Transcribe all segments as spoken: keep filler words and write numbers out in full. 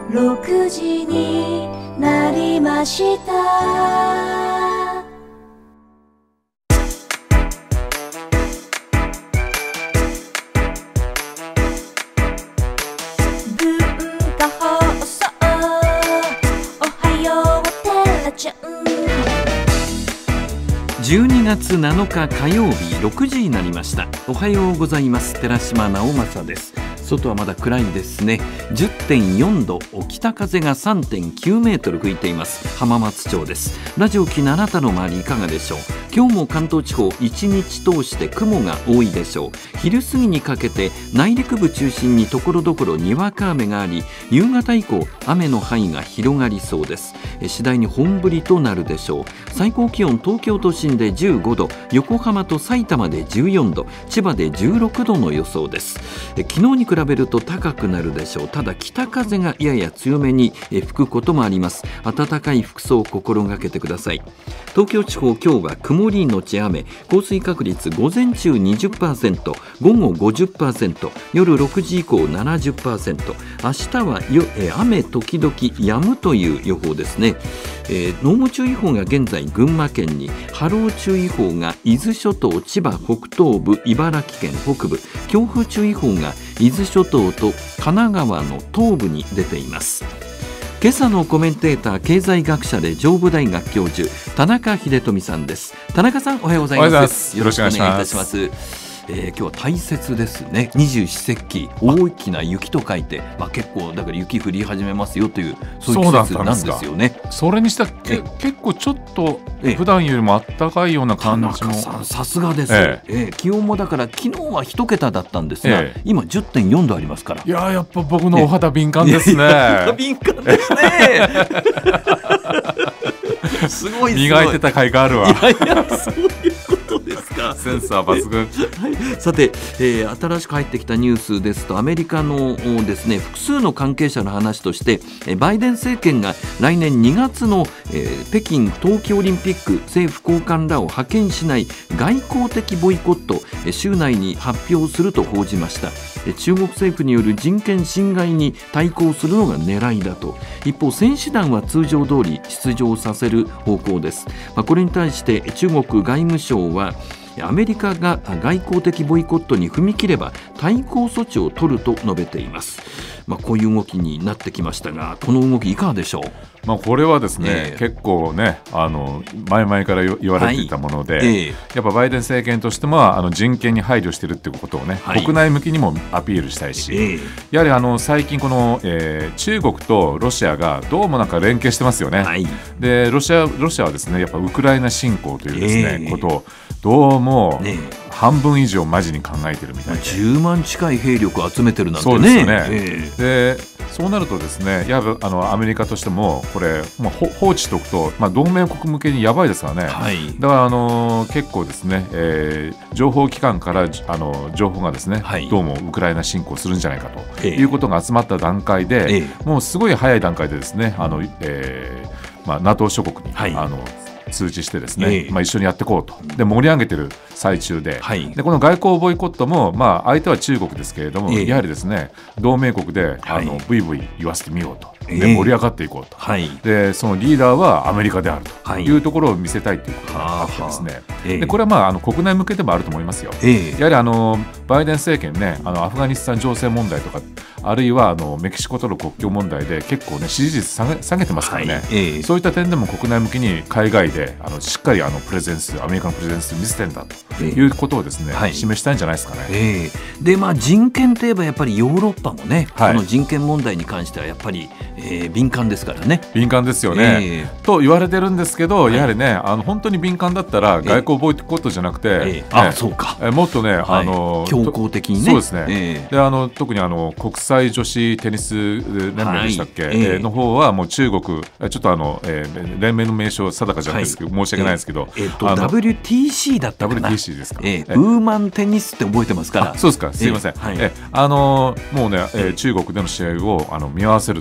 ろくじになりました。文化放送おはようテラちゃん。 じゅうにがつなのか火曜日ろくじになりました。おはようございます。寺島直政です。外はまだ暗いですね。 じゅってんよんど、北風が さんてんきゅうメートル吹いています浜松町です。ラジオ機のあなたの周りいかがでしょう。今日も関東地方一日通して雲が多いでしょう。昼過ぎにかけて内陸部中心にところどころにわか雨があり、夕方以降雨の範囲が広がりそうです。次第に本降りとなるでしょう。最高気温東京都心でじゅうごど、横浜と埼玉でじゅうよんど、千葉でじゅうろくどの予想です。昨日に比べると高くなるでしょう。ただ北風がやや強めに吹くこともあります。暖かい服装を心がけてください。東京地方、今日は曇りのち雨、降水確率午前中 にじゅっパーセント、午後 ごじゅっパーセント、夜ろくじ以降 ななじゅっパーセント、明日はよえ雨時々止むという予報ですね。えー、濃霧注意報が現在群馬県に、波浪注意報が伊豆諸島、千葉北東部、茨城県北部、強風注意報が伊豆諸島と神奈川の東部に出ています。今朝のコメンテーター、経済学者で上武大学教授田中秀富さんです。田中さん、おはようございます。よろしくお願いいたします。えー、今日は大雪ですね。二十四節気、大きな雪と書いて、まあ、結構だから雪降り始めますよという、そういう季節なんですよね。 そ, それにしたらけ結構ちょっと普段よりも暖かいような感じも。田中さん、さすがです。 えええー、気温もだから昨日は一桁だったんですが、ええ、今 じゅってんよんどありますから。 いや、やっぱ僕のお肌敏感ですね。 敏感ですね。すごい、 磨いてた甲斐があるわ。 いやいや、そういうことですか。 センサー抜群。 さて、えー、新しく入ってきたニュースですと、アメリカのですね、複数の関係者の話として、バイデン政権が来年にがつの、えー、北京冬季オリンピック政府高官らを派遣しない外交的ボイコット、週内に発表すると報じました。中国政府による人権侵害に対抗するのが狙いだと。一方、選手団は通常通り出場させる方向です。まあ、これに対して中国外務省は、アメリカが外交的ボイコットに踏み切れば対抗措置を取ると述べています。まあ、こういう動きになってきましたが、この動きいかがでしょう。 まあ、これはですね、えー、結構ね、あの前々から言われていたもので、はい、えー、やっぱバイデン政権としてもあの人権に配慮しているということをね、はい、国内向きにもアピールしたいし、えー、やはりあの最近この、えー、中国とロシアがどうもなんか連携してますよね。はい、でロシア、ロシアはですね、やっぱウクライナ侵攻というですね、えー、ことをどうも、ね、半分以上マジに考えてるみたいで、 じゅうまん近い兵力を集めてるなんてね。 そうですよね。えー、でそうなるとですね、やはりあのアメリカとしてもこれ、まあ、放置しておくと、まあ、同盟国向けにやばいですからね。はい、だからあの結構ですね、えー、情報機関からあの情報がですね、はい、どうもウクライナ侵攻するんじゃないかということが集まった段階で、ええ、もうすごい早い段階でですね、あの、えーまあ、ナトー 諸国に、はい、あの通知してですね、ええ、まあ、一緒にやっていこうと。で盛り上げてる最中 で,、はい、でこの外交ボイコットも、まあ、相手は中国ですけれども、ええ、やはりですね、同盟国で、はい、あのブイブイ言わせてみようと。で盛り上がっていこうと、はい、でそのリーダーはアメリカであるというところを見せたいということがあってですね、はい、でこれは、まあ、あの国内向けでもあると思いますよ。ええ、やはりあのバイデン政権ね、あのアフガニスタン情勢問題とか、あるいはあのメキシコとの国境問題で結構ね支持率下げ、下げてますからね、はい、ええ、そういった点でも国内向けに海外であのしっかりあのプレゼンス、アメリカのプレゼンス見せてんだということをですね、ええ、示したいんじゃないですかね。 ええ、でまあ、人権といえばやっぱりヨーロッパもね、はい、この人権問題に関してはやっぱり、えー、敏感ですからね。 敏感ですよね、えー、と言われてるんですけど、はい、やはりね、あの本当に敏感だったら外交ボイコットじゃなくて、えーえーね、 あそうか、 えー、もっとね、はい、あの強硬的にね。 そうですね、 えー、 であの特にあの国際女子テニス連盟でしたっけ、はい、えー、の方はもう中国、ちょっとあの、えー、連盟の名称定かじゃないですけど、はい、申し訳ないですけど、 えーえー、と ダブリューティーシー だったかな。 ダブリューティーシー ですか、 えー、ウーマンテニスって覚えてますから。 そうですか、すいません、えーはい、えー、あのもうね、えー、中国での試合をあの見合わせると、はい、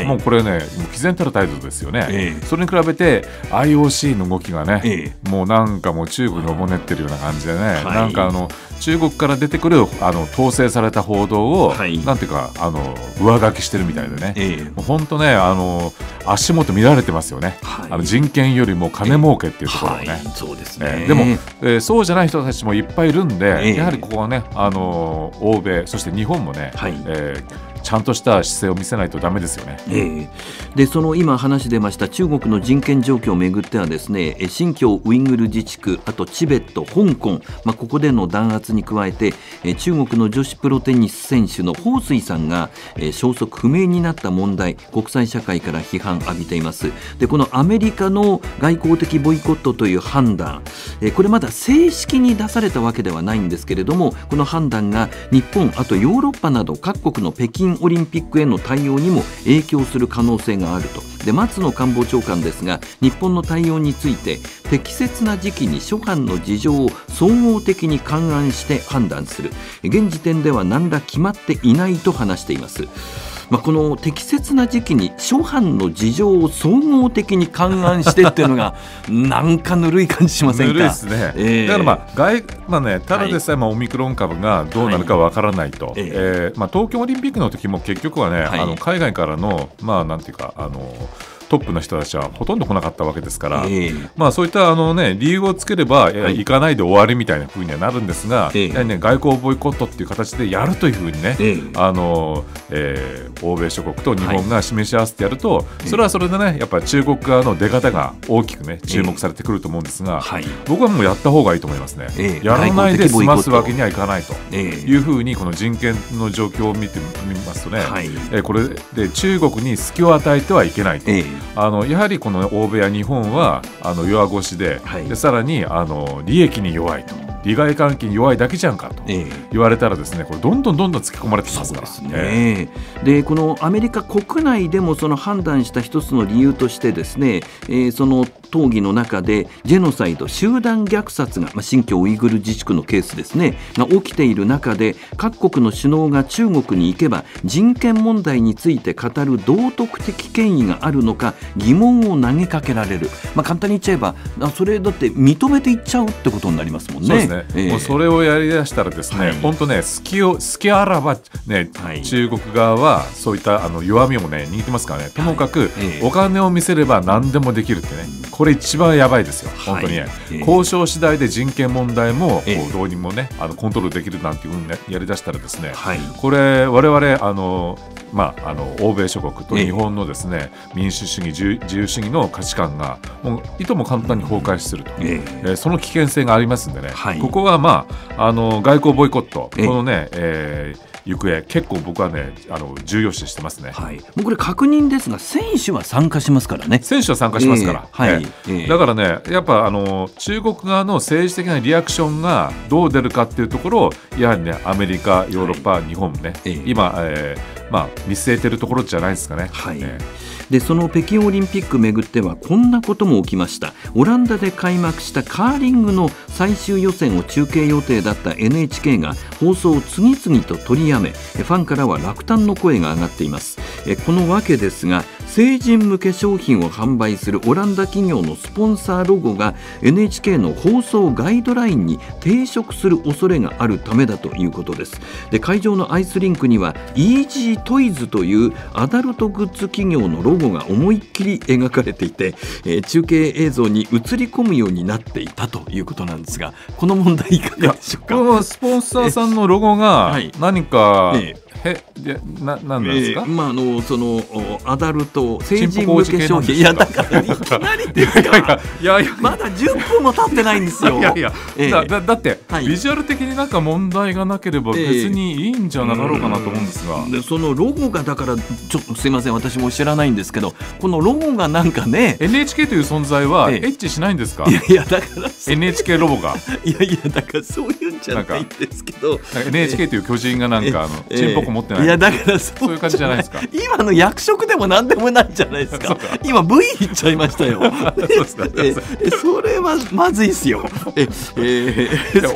もうこれねもう毅然たる態度ですよね、えー、それに比べて アイオーシー の動きがね、えー、もうなんかもう中国におもねってるような感じでね、はい、なんかあの中国から出てくるあの統制された報道を、はい、なんていうかあの上書きしてるみたいでね、えー、もう本当ねあの足元見られてますよね、はい、あの人権よりも金儲けっていうところをね、えーはい、そうですね、えー、でも、えー、そうじゃない人たちもいっぱいいるんで、えー、やはりここはねあの欧米そして日本もね、はいえーちゃんとした姿勢を見せないとダメですよね、えー、でその今話出ました中国の人権状況をめぐってはですね新疆ウイグル自治区あとチベット香港、まあ、ここでの弾圧に加えて中国の女子プロテニス選手の彭帥さんが消息不明になった問題国際社会から批判を浴びています。でこのアメリカの外交的ボイコットという判断これまだ正式に出されたわけではないんですけれどもこの判断が日本あとヨーロッパなど各国の北京オリンピックへの対応にも影響する可能性があると。で松野官房長官ですが日本の対応について適切な時期に諸般の事情を総合的に勘案して判断する現時点では何ら決まっていないと話しています。まあ、この適切な時期に諸般の事情を総合的に勘案してっていうのがなんかぬるい感じしませんか。 ぬるいですね、えー、だからまあ外、まあね、ただでさえまあオミクロン株がどうなるかわからないと、はいえーえーまあ、東京オリンピックの時も結局はね、はい、あの海外からのまあなんていうかあのトップの人たちはほとんど来なかったわけですから、えーまあ、そういったあの、ね、理由をつければ、はい、行かないで終わりみたいな風にはなるんですが、えーやはりね、外交ボイコットっていう形でやるというふうにね、えーあのえー、欧米諸国と日本が示し合わせてやると、はい、それはそれでねやっぱり中国側の出方が大きくね注目されてくると思うんですが、えーはい、僕はもうやった方がいいと思いますね、えー、やらないで済ますわけにはいかないというふうにこの人権の状況を見てみますとね、はいえー、これで中国に隙を与えてはいけないと、えー、あのやはりこの欧米や日本はあの弱腰 で,、はい、でさらにあの利益に弱いと利害関係に弱いだけじゃんかと言われたらですねこれどんどんどんどん突き込まれてきますから。そうですね、 えー、でこのアメリカ国内でもその判断した一つの理由としてですね、えー、その討議の中でジェノサイド集団虐殺が、まあ、新疆ウイグル自治区のケースですねが起きている中で各国の首脳が中国に行けば人権問題について語る道徳的権威があるのか疑問を投げかけられる、まあ、簡単に言っちゃえばそれだって認めていっちゃうってことになりますもんね。 そうですね、えー、もうそれをやりだしたらですね、はい、本当ね隙を隙あらば、ねはい、中国側はそういったあの弱みもね握ってますからねともかく、はいえー、お金を見せれば何でもできるってねこれ一番やばいですよ本当に、はいえー、交渉次第で人権問題も、えー、こうどうにもねあのコントロールできるなんていうふうに、ね、やりだしたらですね、はい、これ我々あのまあ、あの欧米諸国と日本のですね、えー、民主主義自由主義の価値観がもういとも簡単に崩壊すると、えーえー、その危険性がありますんでね、はい、ここは、まあ、あの外交ボイコット、えー、このね、えー行方結構僕はねあの重要視してますね、 はい、もうこれ確認ですが選手は参加しますからね選手は参加しますから、えーはいえー、だからねやっぱあの中国側の政治的なリアクションがどう出るかっていうところをやはりねアメリカヨーロッパ、はい、日本ね、えー、今、えーまあ、見据えてるところじゃないですかね、 はいえー、でその北京オリンピックめぐってはこんなことも起きました。オランダで開幕したカーリングの最終予選を中継予定だった エヌエイチケー が放送を次々と取りやめファンからは落胆の声が上がっています。このわけですが成人向け商品を販売するオランダ企業のスポンサーロゴが エヌエイチケー の放送ガイドラインに抵触する恐れがあるためだということです。で会場のアイスリンクにはイージートイズというアダルトグッズ企業のロゴが思いっきり描かれていて、えー、中継映像に映り込むようになっていたということなんですがこの問題いかがでしょうか。 このスポンサーさんのロゴが何か、えええでななんですか、 えーまあ、あのそのアダルト成人向け商品いやだからいきなりですかいやいやいやまだじゅっぷんも経ってないんですよ。 いやいや、えー、だ, だ, だって、はい、ビジュアル的になんか問題がなければ別にいいんじゃなかろうかなと思うんですが、えー、 でそのロゴがだからちょっとすいません私も知らないんですけどこのロゴがなんかねエヌエイチケー という存在はエッチしないんですか、 えー、いやいやだからエヌエイチケー ロゴがいやいやだからそういうんじゃないんですけどエヌエイチケー という巨人がなんかあの、えー、チンポコ持ってない、 いやだからそう、 そういう感じじゃないですか。 今の役職でも何でもないじゃないですか。今 ブイ 言っちゃいましたよ。そうですかえそれはまずいですよ。ええー、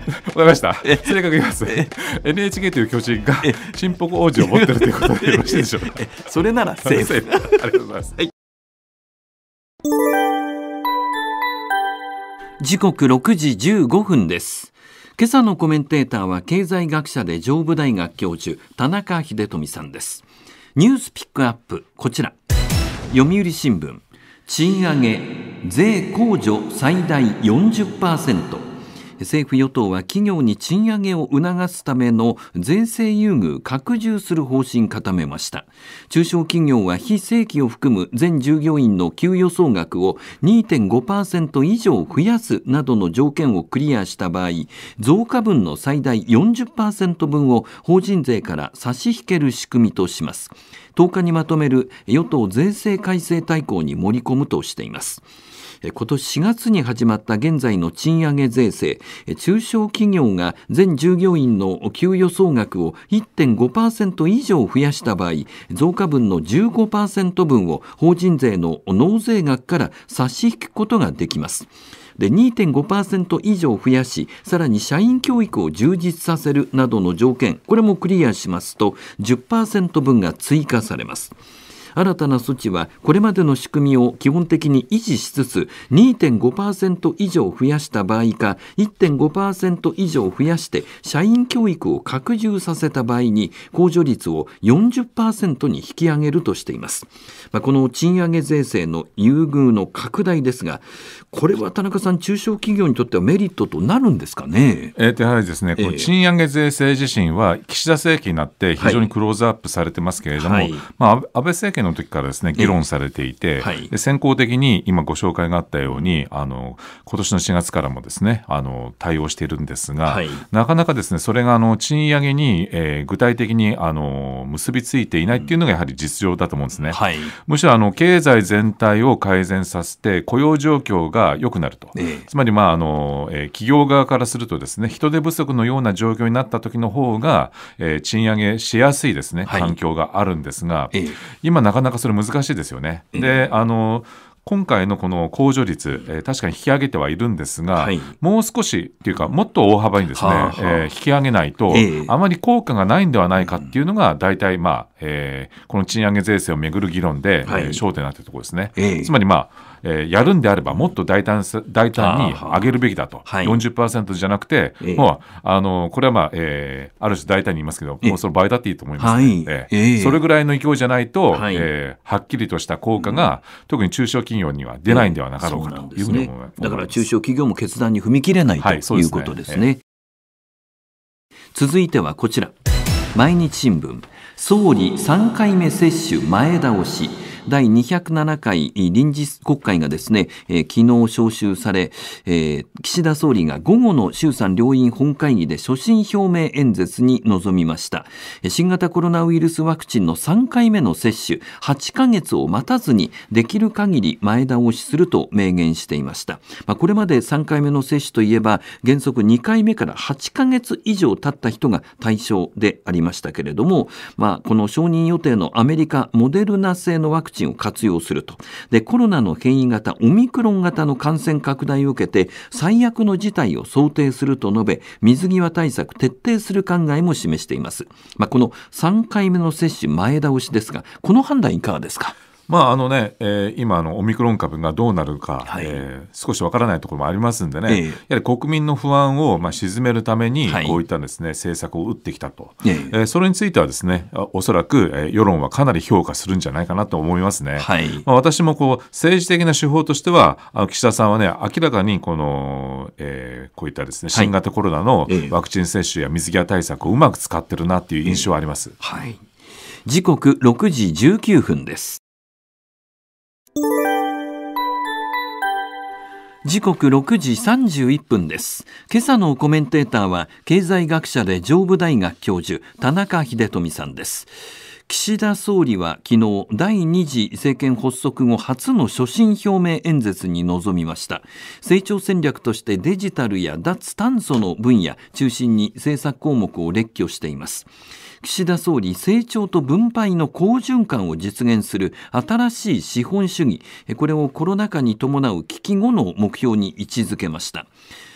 かりました。正確に言います。エヌエイチケー という巨人が新北王子を持ってるということでよろしいでしょうか。 それならセーフ。 ありがとうございます。はい、 時刻ろくじじゅうごふんです。今朝のコメンテーターは経済学者で上武大学教授田中秀富さんです。ニュースピックアップ、こちら。読売新聞、賃上げ税控除最大 よんじゅっパーセント。政府与党は企業に賃上げを促すための税制優遇拡充する方針固めました。中小企業は非正規を含む全従業員の給与総額を にてんごパーセント 以上増やすなどの条件をクリアした場合、増加分の最大 よんじゅっパーセント 分を法人税から差し引ける仕組みとします。とおかにまとめる与党税制改正大綱に盛り込むとしています。今年しがつに始まった現在の賃上げ税制、中小企業が全従業員の給与総額を いってんごパーセント 以上増やした場合、増加分の じゅうごパーセント 分を法人税の納税額から差し引くことができます。で にてんごパーセント 以上増やし、さらに社員教育を充実させるなどの条件、これもクリアしますと じゅっパーセント 分が追加されます。新たな措置はこれまでの仕組みを基本的に維持しつつ にてんごパーセント 以上増やした場合か いってんごパーセント 以上増やして社員教育を拡充させた場合に控除率を よんじゅっパーセント に引き上げるとしています。まあ、この賃上げ税制の優遇の拡大ですが、これは田中さん、中小企業にとってはメリットとなるんですかね。 えー、とやはりですね、この賃上げ税制自身は岸田政権になって非常にクローズアップされてますけれども、はいまあ、安倍政権の時からですね議論されていて、はい、で先行的に今ご紹介があったようにあの今年のしがつからもですねあの対応しているんですが、はい、なかなかですねそれがあの賃上げに、えー、具体的にあの結びついていないっていうのがやはり実情だと思うんですね、はい、むしろあの経済全体を改善させて雇用状況が良くなると、えー、つまり、まああのえー、企業側からするとですね人手不足のような状況になった時の方が、えー、賃上げしやすいですね環境があるんですが、はい、今なかなかそれ難しいですよね。であの今回のこの控除率、えー、確かに引き上げてはいるんですが、はい、もう少しっていうかもっと大幅にですね、はあはあえー、引き上げないと、えー、あまり効果がないんではないかっていうのが大体、まあえー、この賃上げ税制をめぐる議論で、はいえー、焦点になっているところですね、えー、つまり、まあえー、やるんであればもっと大胆、大胆に上げるべきだと、はあ、よんじゅっパーセント じゃなくて、えー、もうあのこれは、まあえー、ある種大胆に言いますけど、えー、もうその倍だっていいと思いますので、はいえー、それぐらいの勢いじゃないと、はいえー、はっきりとした効果が、うん、特に中小企業には出ないんではなかろうかというふうに思います。 だから中小企業も決断に踏み切れない、はい、ということですね。えー、続いてはこちら、毎日新聞、総理さんかいめ接種前倒し。だいにひゃくななかい臨時国会がですね、えー、昨日召集され、えー、岸田総理が午後の衆参両院本会議で所信表明演説に臨みました。新型コロナウイルスワクチンのさんかいめの接種、はちかげつを待たずにできる限り前倒しすると明言していました。まあ、これまでさんかいめの接種といえば原則にかいめからはちかげつ以上経った人が対象でありましたけれども、まあ、この承認予定のアメリカモデルナ製のワクチンを活用すると。で、コロナの変異型オミクロン型の感染拡大を受けて最悪の事態を想定すると述べ、水際対策徹底する考えも示しています。まあ、このさんかいめの接種前倒しですが、この判断いかがですか。 まああのねえー、今のオミクロン株がどうなるか、はいえー、少しわからないところもありますんでね、えー、やはり国民の不安をまあ鎮めるためにこういったですね、はい、政策を打ってきたと、えーえー、それについてはですねおそらく、えー、世論はかなり評価するんじゃないかなと思いますね、はいまあ、私もこう政治的な手法としてはあの岸田さんはね明らかにこの、えー、こういったですね新型コロナのワクチン接種や水際対策をうまく使ってるなっていう印象はあります、えーはい、 時刻ろくじじゅうきゅうふんです。時刻ろくじさんじゅういっぷんです。今朝のコメンテーターは経済学者で上武大学教授田中秀富さんです。岸田総理は昨日だいに次政権発足後初の所信表明演説に臨みました。成長戦略としてデジタルや脱炭素の分野中心に政策項目を列挙しています。岸田総理、成長と分配の好循環を実現する新しい資本主義、これをコロナ禍に伴う危機後の目標に位置づけました。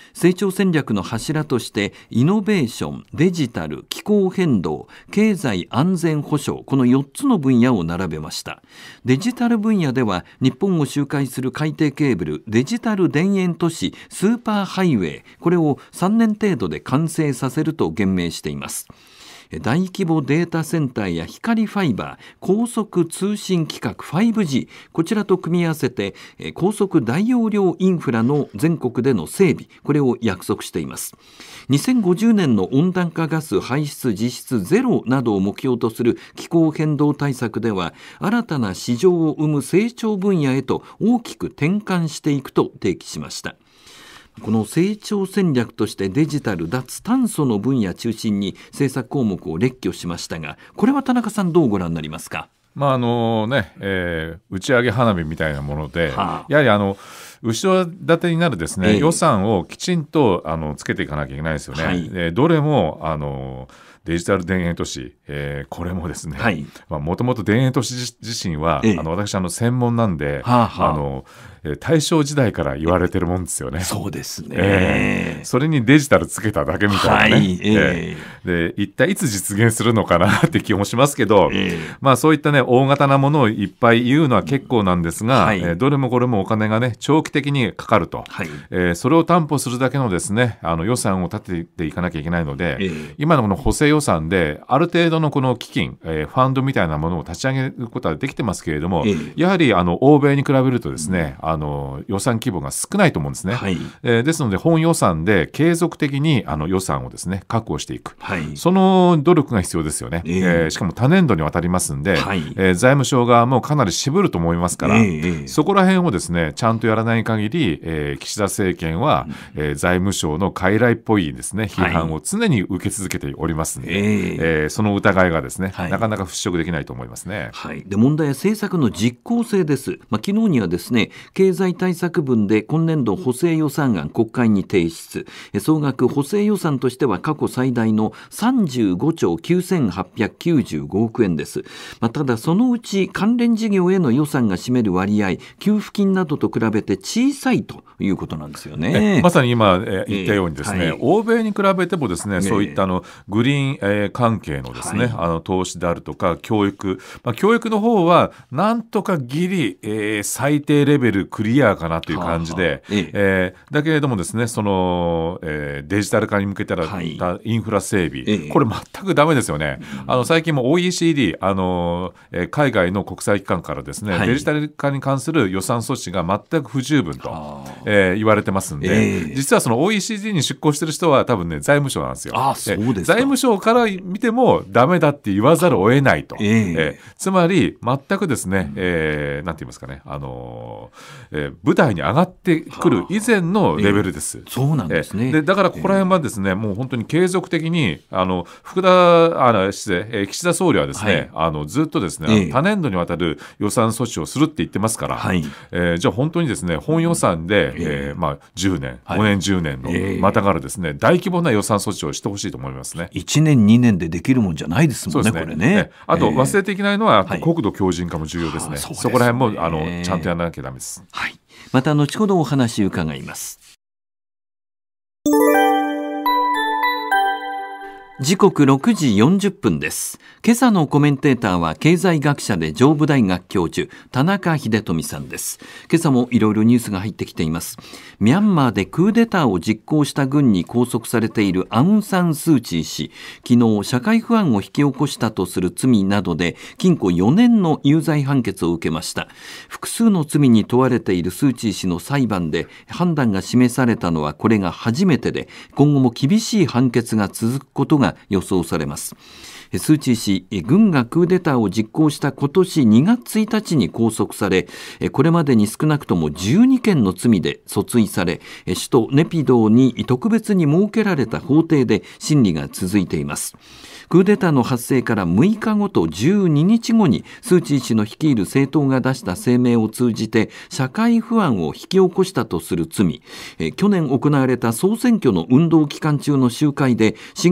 成長戦略の柱としてイノベーション、デジタル、気候変動、経済安全保障、このよっつの分野を並べました。デジタル分野では日本を周回する海底ケーブル、デジタル田園都市スーパーハイウェイ、これをさんねん程度で完成させると言明しています。大規模データセンターや光ファイバー、高速通信規格 ファイブジー、こちらと組み合わせて高速大容量インフラの全国での整備、これを約束しています。にせんごじゅうねんの温暖化ガス排出実質ゼロなどを目標とする気候変動対策では、新たな市場を生む成長分野へと大きく転換していくと提起しました。この成長戦略としてデジタル、脱炭素の分野中心に政策項目を列挙しましたが、これは田中さんどうご覧になりますか。 まああのねえー、打ち上げ花火みたいなもので、はあ、やはりあの後ろ盾になるですね、えー、予算をきちんとあのつけていかなきゃいけないですよね。はい、でどれもあのデジタル田園都市、えー、これもですね、もともと田園都市自身は、ええ、あの私あの専門なんで、はあはあ、あの大正時代から言われてるもんですよね。 そうですね、 えー、それにデジタルつけただけみたいなね、はいえー、で一体いつ実現するのかなって気もしますけど、えーまあ、そういったね大型なものをいっぱい言うのは結構なんですが、はいえー、どれもこれもお金がね長期的にかかると、はいえー、それを担保するだけのですねあの予算を立てていかなきゃいけないので、えー、今のこの補正予算である程度のこの基金、えー、ファンドみたいなものを立ち上げることはできてますけれども、えー、やはりあの欧米に比べるとですね、うんあの予算規模が少ないと思うんですね、はいえー、ですので本予算で継続的にあの予算をですね確保していく、はい、その努力が必要ですよね、えーえー、しかも多年度にわたりますんで、はいえー、財務省側もかなり渋ると思いますから、えー、そこら辺をですねちゃんとやらない限り、えー、岸田政権は、うんえー、財務省の傀儡っぽいですね批判を常に受け続けておりますので、はいえーえー、その疑いがですね、はい、なかなか払拭できないと思いますね、 はい、で問題は政策の実効性です、まあ、昨日にはですね経済対策分で今年度補正予算案国会に提出、総額補正予算としては過去最大のさんじゅうごちょうきゅうせんはっぴゃくきゅうじゅうごおくえんです。まあ、ただそのうち関連事業への予算が占める割合、給付金などと比べて小さいということなんですよね。 まさに今、えー、言ったようにですね、えーはい、欧米に比べてもですね、そういったあのグリーン、えー、関係のですね、はい、あの投資であるとか教育、まあ、教育の方はなんとかギリ、えー、最低レベルクリアかなという感じで、はあはあえーえー、だけれどもですねその、えー、デジタル化に向けたら、はい、インフラ整備、えー、これ全くダメですよね、うん、あの最近も オーイーシーディー あの、えー、海外の国際機関からですね、はい、デジタル化に関する予算措置が全く不十分と、えー、言われてますんで、えー、実はその オーイーシーディー に出向してる人は多分ね財務省なんですよ。 あ、そうですか。 財務省から見てもダメだって言わざるを得ないと、えーえー、つまり全くですね、えー、なんて言いますかね、あのーえー、舞台に上がってくる以前のレベルです、えー、 そうなんですね。 でだからここら辺はですね、えー、もう本当に継続的にあの福田あの失礼、えー、岸田総理はですね、はい、あのずっとですね、えー、多年度にわたる予算措置をするって言ってますから、はいえー、じゃあ本当にですね本予算で、えーえーまあ、じゅうねん、ごねんじゅうねんのまたがるですね、えー、大規模な予算措置をしてほしいと思いますね。 いちねんにねんでできるもんじゃないですもんね、これね。 あと忘れていけないのは、えー、国土強靭化も重要ですね。はい、そ, そこら辺もあのちゃんとやらなきゃダメです。 はい、また後ほどお話伺います。時刻ろくじよんじゅっぷんです。今朝のコメンテーターは経済学者で上武大学教授田中秀富さんです。今朝もいろいろニュースが入ってきています。ミャンマーでクーデターを実行した軍に拘束されているアウン・サン・スー・チー氏、昨日社会不安を引き起こしたとする罪などで禁錮よねんの有罪判決を受けました。複数の罪に問われているスー・チー氏の裁判で判断が示されたのはこれが初めてで、今後も厳しい判決が続くことが予想されます。スー・チー氏、軍がクーデターを実行した今年にがつついたちに拘束され、これまでに少なくともじゅうにけんの罪で訴追され、首都ネピドーに特別に設けられた法廷で審理が続いています。クーデターの発生からむいかごとじゅうににちごにスー・チー氏の率いる政党が出した声明を通じて社会不安を引き起こしたとする罪、え去年行われた総選挙の運動期間中の集会で新型コロナ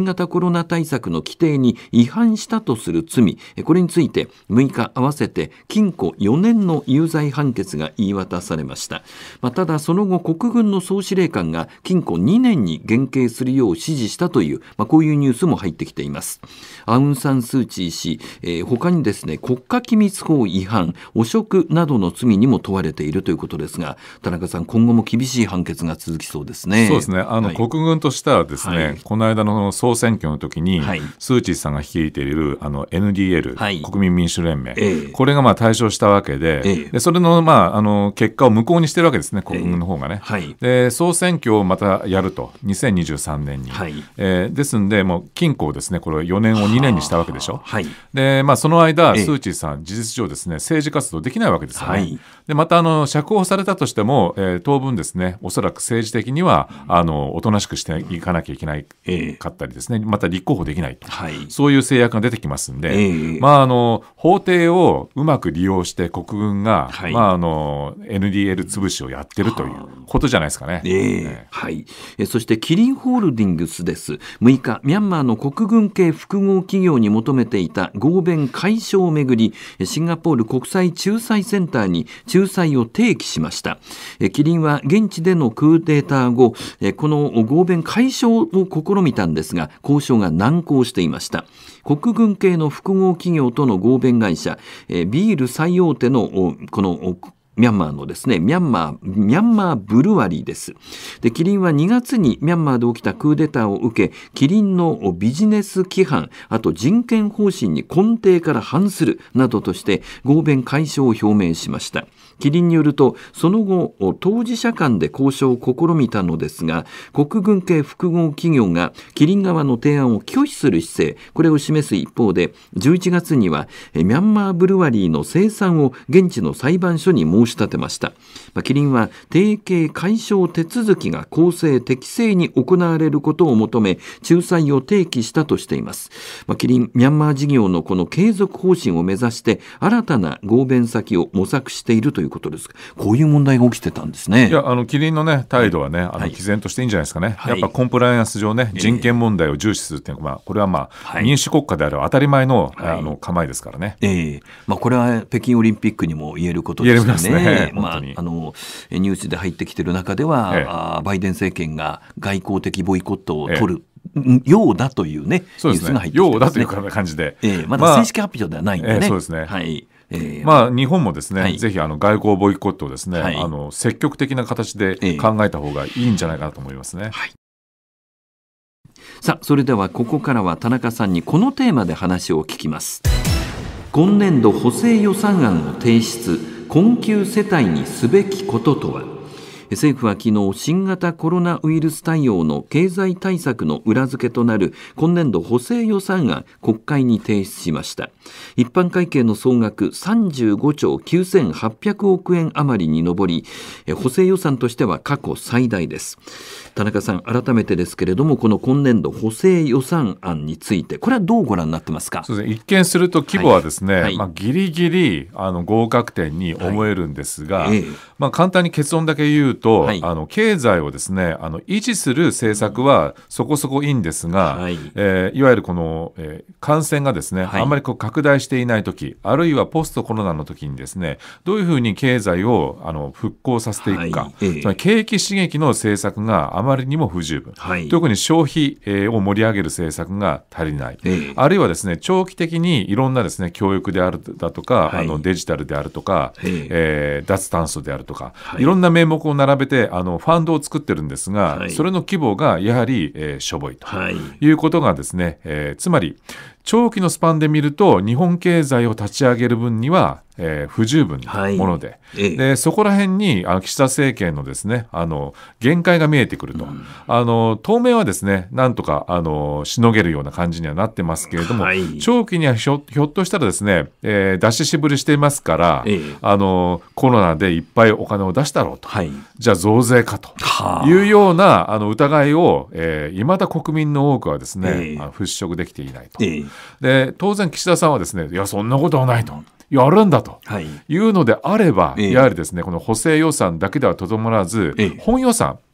ロナ対策の規定に違反したとする罪、これについてむいか合わせて禁錮よねんの有罪判決が言い渡されました。まあ、ただその後国軍の総司令官が禁錮にねんに減刑するよう指示したという、まあ、こういうニュースも入ってきています。アウン・サン・スー・チー氏、えー、他にですね国家機密法違反、汚職などの罪にも問われているということですが、田中さん、今後も厳しい判決が続きそうですね。 そうですね、あの、はい、国軍としてはですね、はい、この間の総選挙の時に、はい、スー・チーさんが率いているあの エヌディーエル、はい、国民民主連盟、えー、これがまあ対象したわけで、えー、でそれの、まあ、あの結果を無効にしてるわけですね、国軍の方がね、えーはい、で総選挙をまたやるとにせんにじゅうさんねんに、はいえー、ですんでもう禁錮ですね、これよねんをにねんにしたわけでしょ、はいでまあ、その間、えー、スー・チーさん事実上ですね政治活動できないわけですよね、はい、でまたあの釈放されたとしても、えー、当分ですねおそらく政治的にはあのおとなしくしていかなきゃいけない、えー、かったりですね、また立候補できないと、はい、そういう制約が出てきますんで、えーまあ、あの法廷をうまく利用して国軍が、はいまあ、あの エヌディーエル 潰しをやってるということじゃないですかね、えーえーはい、えそしてキリンホールディングスです。むいかミャンマーの国軍系複合企業に求めていた合弁解消をめぐり、シンガポール国際仲裁センターに仲裁を提起しました。キリンは現地でのクーデター後、この合弁解消を試みたんですが、交渉が難航していました。国軍系の複合企業との合弁会社、ビール最大手のこのミャンマーのですね、ミャンマー、ミャンマーブルワリーです。で、キリンはにがつにミャンマーで起きたクーデターを受け、キリンのビジネス規範、あと人権方針に根底から反するなどとして合弁解消を表明しました。キリンによると、その後当事者間で交渉を試みたのですが、国軍系複合企業がキリン側の提案を拒否する姿勢、これを示す一方で、じゅういちがつにはミャンマーブルワリーの清算を現地の裁判所に申し立てました。キリンは提携解消手続きが公正適正に行われることを求め、仲裁を提起したとしています。キリンミャンマー事業のこの継続方針を目指して新たな合弁先を模索しているということです。こういう問題が起きてたんですね。 いや、あのキリンの、ね、態度はね、あの毅然としていいんじゃないですかね、はい、やっぱコンプライアンス上ね、人権問題を重視するっていうのは、まあ、これはまあ、はい、民主国家である当たり前 の,、はい、あの構えですからね、 えーまあ、これは北京オリンピックにも言えることですよね。言えますね、まあ、あのニュースで入ってきている中では、ええ、あバイデン政権が外交的ボイコットを取る、ええ、ようだというね、 そうですね、ニュースが入ってきてますね。ようだという感じで、 ええ、まだ正式発表ではないんでね、 まあええ、そうですね、 はいえーまあ、日本もですね、はい、ぜひあの外交ボイコットをですね、はい、あの積極的な形で考えた方がいいんじゃないかなと思いますね、はい。 さあ、それではここからは田中さんにこのテーマで話を聞きます。今年度補正予算案を提出、困窮世帯にすべきこととは。政府は昨日、新型コロナウイルス対応の経済対策の裏付けとなる今年度補正予算案、国会に提出しました。一般会計の総額さんじゅうごちょうきゅうせんはっぴゃくおくえん余りに上り、補正予算としては過去最大です。田中さん、改めてですけれども、この今年度補正予算案について、これはどうご覧になってますか。 そうですね、一見すると規模はですね、はいはい、まあ、ギリギリあの合格点に思えるんですが、はいええまあ、簡単に結論だけ言うと、はい、あの経済をですねあの維持する政策はそこそこいいんですが、はいえー、いわゆるこの、えー、感染がですね、はい、あんまりこう拡大していないとき、あるいはポストコロナのときにですね、どういうふうに経済をあの復興させていくか、はいええ、つまり景気刺激の政策があまりにも不十分、はい、特に消費、えー、を盛り上げる政策が足りない、ええ、あるいはですね長期的にいろんなですね教育であるだとか、はい、あのデジタルであるとか、えええー、脱炭素であるとか、はい、いろんな名目を並べてあのファンドを作ってるんですが、はい、それの規模がやはり、えー、しょぼいということがですね、えー、つまり長期のスパンで見ると日本経済を立ち上げる分には、えー、不十分なもので、はいええ、でそこら辺にあの岸田政権のですねあの限界が見えてくると、うん、あの当面はですねなんとかあのしのげるような感じにはなってますけれども、はい、長期にはひょ、ひょっとしたらですね、えー、出ししぶりしていますから、ええ、あのコロナでいっぱいお金を出したろうと、はい、じゃあ増税かというようなあの疑いを、えー、未だ国民の多くはですね、ええ、払拭できていないと、ええ、で当然岸田さんはですねいやそんなことはないと、やるんだというのであれば、はい、やはりですねこの補正予算だけではとどまらず、ええ、本予算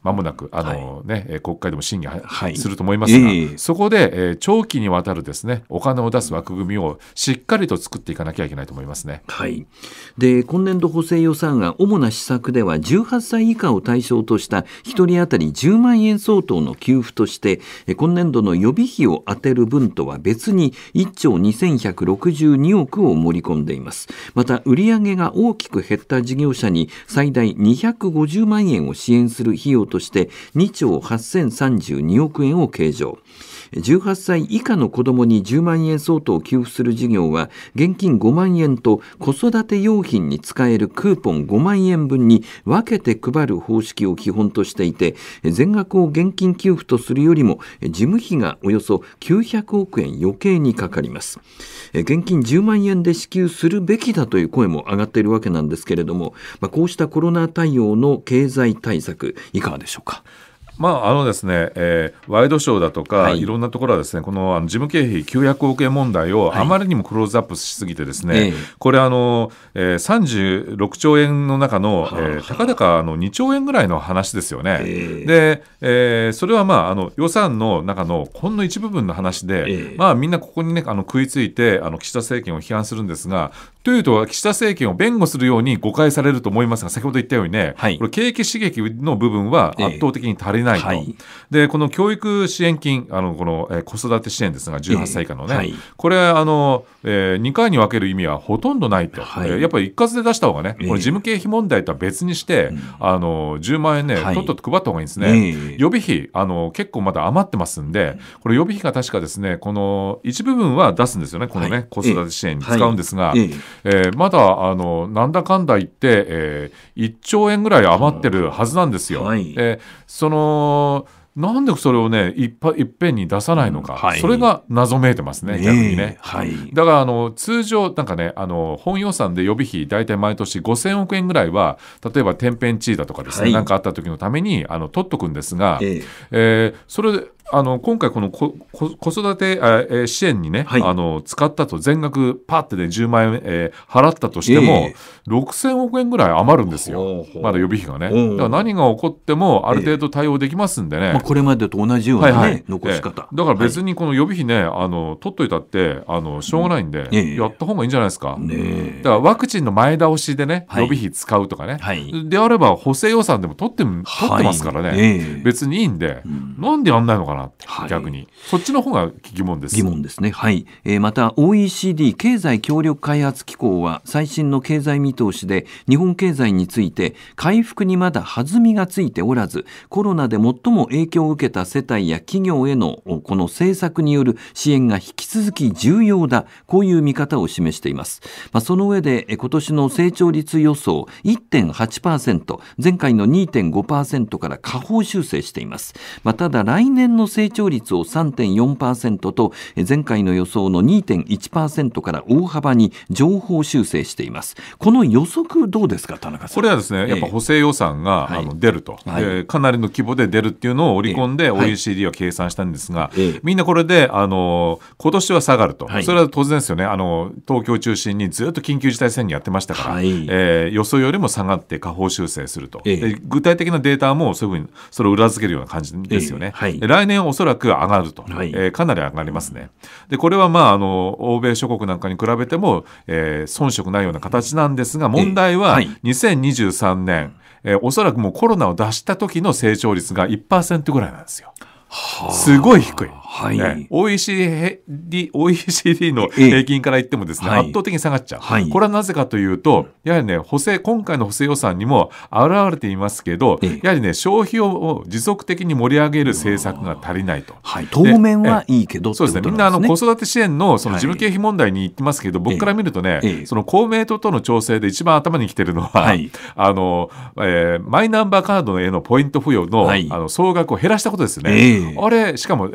間もなくあの、 はいね、国会でも審議はいすると思いますが、 えー、 そこで、えー、長期にわたるですねお金を出す枠組みをしっかりと作っていかなきゃいけないと思いますね。 はい、で今年度補正予算案主な施策ではじゅうはっさい以下を対象としたひとり当たりじゅうまんえん相当の給付として今年度の予備費を充てる分とは別にいっちょうにせんひゃくろくじゅうにおくを盛り込んでいます。また売上が大きく減った事業者に最大にひゃくごじゅうまんえんを支援する費用としてにちょうはっせんさんじゅうにおくえんを計上。じゅうはっさい以下の子どもにじゅうまんえん相当を給付する事業は現金ごまんえんと子育て用品に使えるクーポンごまんえんぶんに分けて配る方式を基本としていて、全額を現金給付とするよりも事務費がおよそきゅうひゃくおくえん余計にかかります。現金じゅうまんえんで支給するべきだという声も上がっているわけなんですけれども、まあ、こうしたコロナ対応の経済対策いかがでしょうか。 まああのですねえー、ワイドショーだとか、はい、いろんなところはですねこのあの事務経費きゅうひゃくおくえん問題をあまりにもクローズアップしすぎてですね、はい、これあの、えー、さんじゅうろくちょうえんの中の、えー、たかだかあのにちょうえんぐらいの話ですよね。で、えー、それは、まあ、あの予算の中のほんの一部分の話で、えーまあ、みんなここに、ね、あの食いついてあの岸田政権を批判するんですが、というと岸田政権を弁護するように誤解されると思いますが、先ほど言ったようにね、はい、これ景気刺激の部分は圧倒的に足りないと、えーはいでこの教育支援金あのこの、えー、子育て支援ですがじゅうはっさい以下のね、えーはい、これあの、えー、にかいに分ける意味はほとんどないと、はいえー、やっぱり一括で出した方がね、えー、これ事務経費問題とは別にして、うん、あのじゅうまんえんね、はい、とっとと配った方がいいんですね、えー、予備費あの結構まだ余ってますんで、これ予備費が確かですねこの一部分は出すんですよねこのね、はい、子育て支援に使うんですが、えーはいえー、まだあのなんだかんだ言って、えー、いっちょうえんぐらい余ってるはずなんですよ、はい、えー、そのなんでそれをねいっぱいいっぺんに出さないのか、うんはい、それが謎めいてますね、逆にね、はい、だからあの通常なんかねあの本予算で予備費大体毎年ごせんおくえんぐらいは例えば天変地異だとかですね、はい、なんかあった時のためにあの取っとくんですが、えーえー、それであの今回この子育て、えー、支援にね、はい、あの使ったと全額パッてでじゅうまんえん、えー、払ったとしても、えー、ろくせんおくえんぐらい余るんですよ、まだ予備費がね。だから何が起こってもある程度対応できますんでね、えーまあ、 これまでと同じような、ねはいはい、残し方、 えー、だから別にこの予備費ねあの取っといたってあのしょうがないんで、えー、やった方がいいんじゃないですか、ね、だからワクチンの前倒しでね、はい、予備費使うとかね、はい、であれば補正予算でも取って、取ってますからね、はいえー、別にいいんで、うん、なんでやんないのかなって、はい、逆にそっちの方が疑問です。 疑問ですね、はいえー、また オーイーシーディー 経済協力開発機構は最新の経済見通しで日本経済について回復にまだ弾みがついておらず、コロナで最も影響を受けた世帯や企業へのこの政策による支援が引き続き重要だ、こういう見方を示しています。まあ、その上で今年の成長率予想 いってんはちパーセント、 前回の にてんごパーセント から下方修正しています。まあ、ただ来年の成長率を さんてんよんパーセント と前回の予想の にてんいちパーセント から大幅に上方修正しています。この予測どうですか、田中さん。 これはですねやっぱ補正予算が、えー、あの出ると、はいえー、かなりの規模で出るっていうのを織り込んで オーイーシーディー は計算したんですが、えー、みんなこれであの今年は下がると、はい、それは当然ですよね。あの東京を中心にずっと緊急事態宣言やってましたから、はいえー、予想よりも下がって下方修正すると、えー、で具体的なデータもそういうふうにそれを裏付けるような感じですよね、えーはい、で来年おそらく上がると、はいえー、かなり上がりますね。でこれはまああの欧米諸国なんかに比べても、えー、遜色ないような形なんですが、問題はにせんにじゅうさんねん、えーはいえー、おそらくもうコロナを出した時の成長率が いちパーセント ぐらいなんですよ。すごい低い、はいね、オーイーシーディー、オーイーシーディー の平均から言ってもですね、はい、圧倒的に下がっちゃう、はい、これはなぜかというとやはりね補正今回の補正予算にも表れていますけど、やはりね消費を持続的に盛り上げる政策が足りないと、 はい、当面はいいけどそうですね、みんなあの子育て支援 の, その事務経費問題に言ってますけど、はい、僕から見るとね、ええ、その公明党との調整で一番頭にきてるのは、はい、あのえー、マイナンバーカードへのポイント付与 の,、はい、あの総額を減らしたことですね、ええ、あれしかも、えー、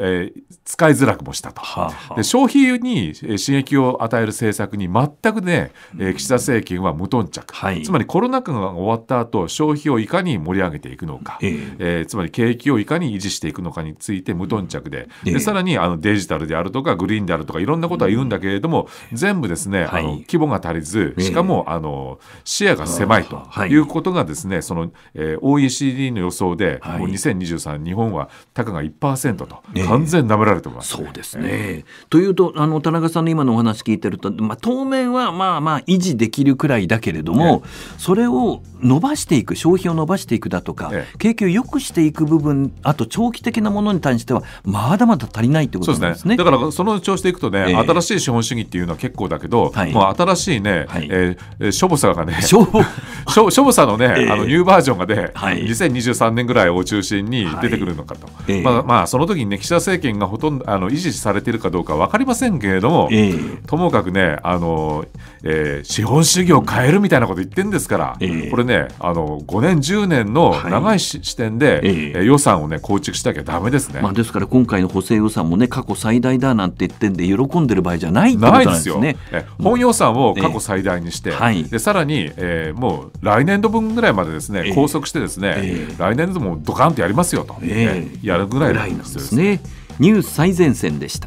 使いづらくもしたと。 はあはあ、 で消費に刺激を与える政策に全くね、えー、岸田政権は無頓着、はい、つまりコロナ禍が終わった後消費をいかに盛り上げていくのか、えーえー、つまり景気をいかに維持していくのかについて無頓着で、えー、でさらにあのデジタルであるとかグリーンであるとかいろんなことは言うんだけれども、うん、全部ですね、はい、あの規模が足りず、しかも、えー、あの視野が狭いということがですね、その、えー、オーイーシーディー の予想で、はい、もうにせんにじゅうさん日本はたかが いちパーセント と完全に舐められてます、ね。 そうですね、えー、というとあの田中さんの今のお話聞いてると、まあ、当面はまあまあ維持できるくらいだけれども、えー、それを伸ばしていく、消費を伸ばしていくだとか、えー、景気を良くしていく部分、あと長期的なものに対してはまだまだ足りないってことなんですね。 そうですね。だからその調子でいくとね、えー、新しい資本主義っていうのは結構だけど、はい、もう新しいね、はい、えー、しょぼさがねしょぼさのね、えー、あのニューバージョンがね、はい、にせんにじゅうさんねんぐらいを中心に出てくるのかと、はい、まあ、まあその時にね岸田政権がほとんどあの維持されているかどうか分かりませんけれども、えー、ともかくねあの、えー、資本主義を変えるみたいなこと言ってるんですから、えー、これねあのごねんじゅうねんの長い視点で、はい、えー、予算をね構築しなきゃダメですね。 まあ、ですから今回の補正予算もね過去最大だなんて言ってんで喜んでる場合じゃないってことなんですね。ないですよ。 本予算を過去最大にして、えーはい、でさらに、えー、もう来年度分ぐらいまでですね、えー、拘束してですね、えー、来年度もドカンとやりますよと、えー、やるぐらいなんですね。 ニュース最前線でした。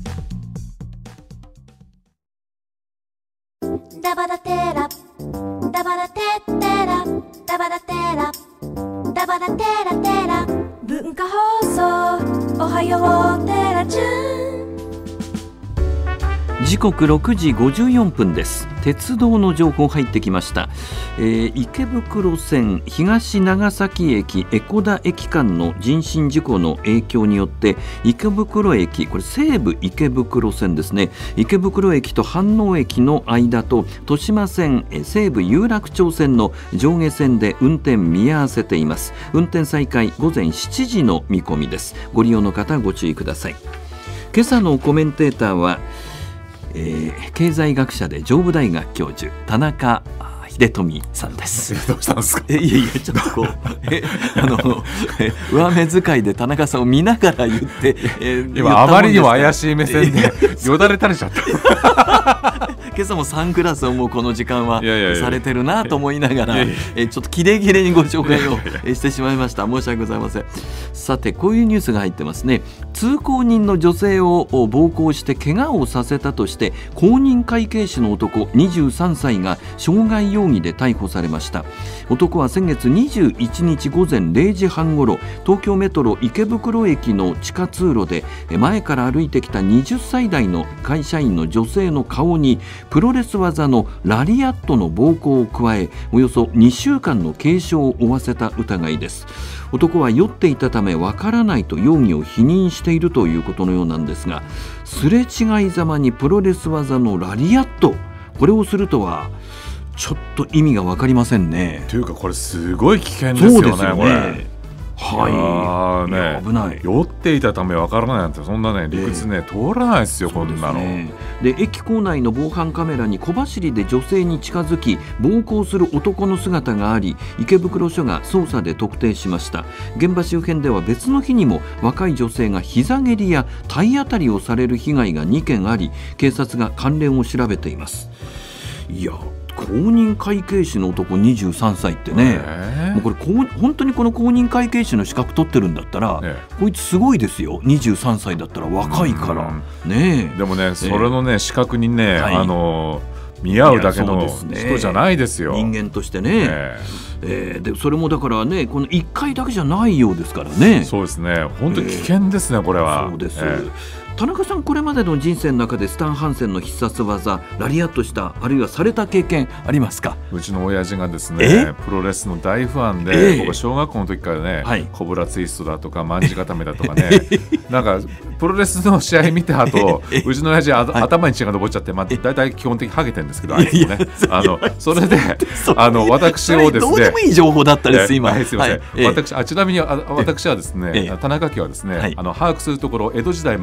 ダバダテラダバダテテラダバダテラダバダテラテラ文化放送おはようテラチューン。 時刻ろくじごじゅうよんぷんです。鉄道の情報入ってきました、えー、池袋線東長崎駅江古田駅間の人身事故の影響によって池袋駅、これ西武池袋線ですね、池袋駅と飯能駅の間と豊島線西武有楽町線の上下線で運転見合わせています。運転再開ごぜんしちじの見込みです。ご利用の方ご注意ください。今朝のコメンテーターはえー、経済学者で上武大学教授田中秀富さんです。 どうしたんですか。 えいやいやちょっとこうえあのえ上目遣いで田中さんを見ながら言って、えー、 今あまりにも怪しい目線でよだれ垂れちゃった今朝もサングラスをもうこの時間はされてるなと思いながらえちょっとキレキレにご紹介をしてしまいました。申し訳ございません。さてこういうニュースが入ってますね。通行人の女性を暴行して怪我をさせたとして公認会計士の男にじゅうさんさいが傷害容疑で逮捕されました。男は先月にじゅういちにちごぜんれいじはんごろ東京メトロ池袋駅の地下通路で前から歩いてきたはたち代の会社員の女性の顔にプロレス技のラリアットの暴行を加えおよそにしゅうかんの軽傷を負わせた疑いです。男は酔っていたためわからないと容疑を否認しているということのようなんですが、すれ違いざまにプロレス技のラリアット、これをするとはちょっと意味が分かりませんね。 というかこれすごい危険ですよね。 そうですよね。 これはい、 ね、 危ない。 酔っていたためわからないなんてそんなね理屈ね、えー、通らないですよこんなの。 で駅構内の防犯カメラに小走りで女性に近づき暴行する男の姿があり池袋署が捜査で特定しました。現場周辺では別の日にも若い女性が膝蹴りや体当たりをされる被害がにけんあり警察が関連を調べています。いや公認会計士の男にじゅうさんさいってね、えー、もうこれ本当にこの公認会計士の資格取ってるんだったら、えー、こいつすごいですよ。にじゅうさんさいだったら若いからね。 でもねそれのね、えー、資格にね、はい、あの見合うだけの人じゃないですよ、 ね、人間としてね、えーえー、でそれもだからねこのいっかいだけじゃないようですからね。 そうですね本当に危険ですね、えー、これは。 そうです、えー田中さんこれまでの人生の中でスタン・ハンセンの必殺技ラリアットしたあるいはされた経験ありますか。 うちの親父がですねプロレスの大ファンで、えー、僕は小学校の時からね、はい、コブラツイストだとか卍固めだとかねなんかプロレスの試合見た後うちの親父は、はい、頭に血が上っちゃって、まあ、大体基本的にハゲてるんですけどあいつもねあのそれであの私をですねどうでもいい情報だったです今、 はい、すいません、はい、私あちなみにあ私はですね田中家はですね、はい、あの把握するところ江戸時代末期から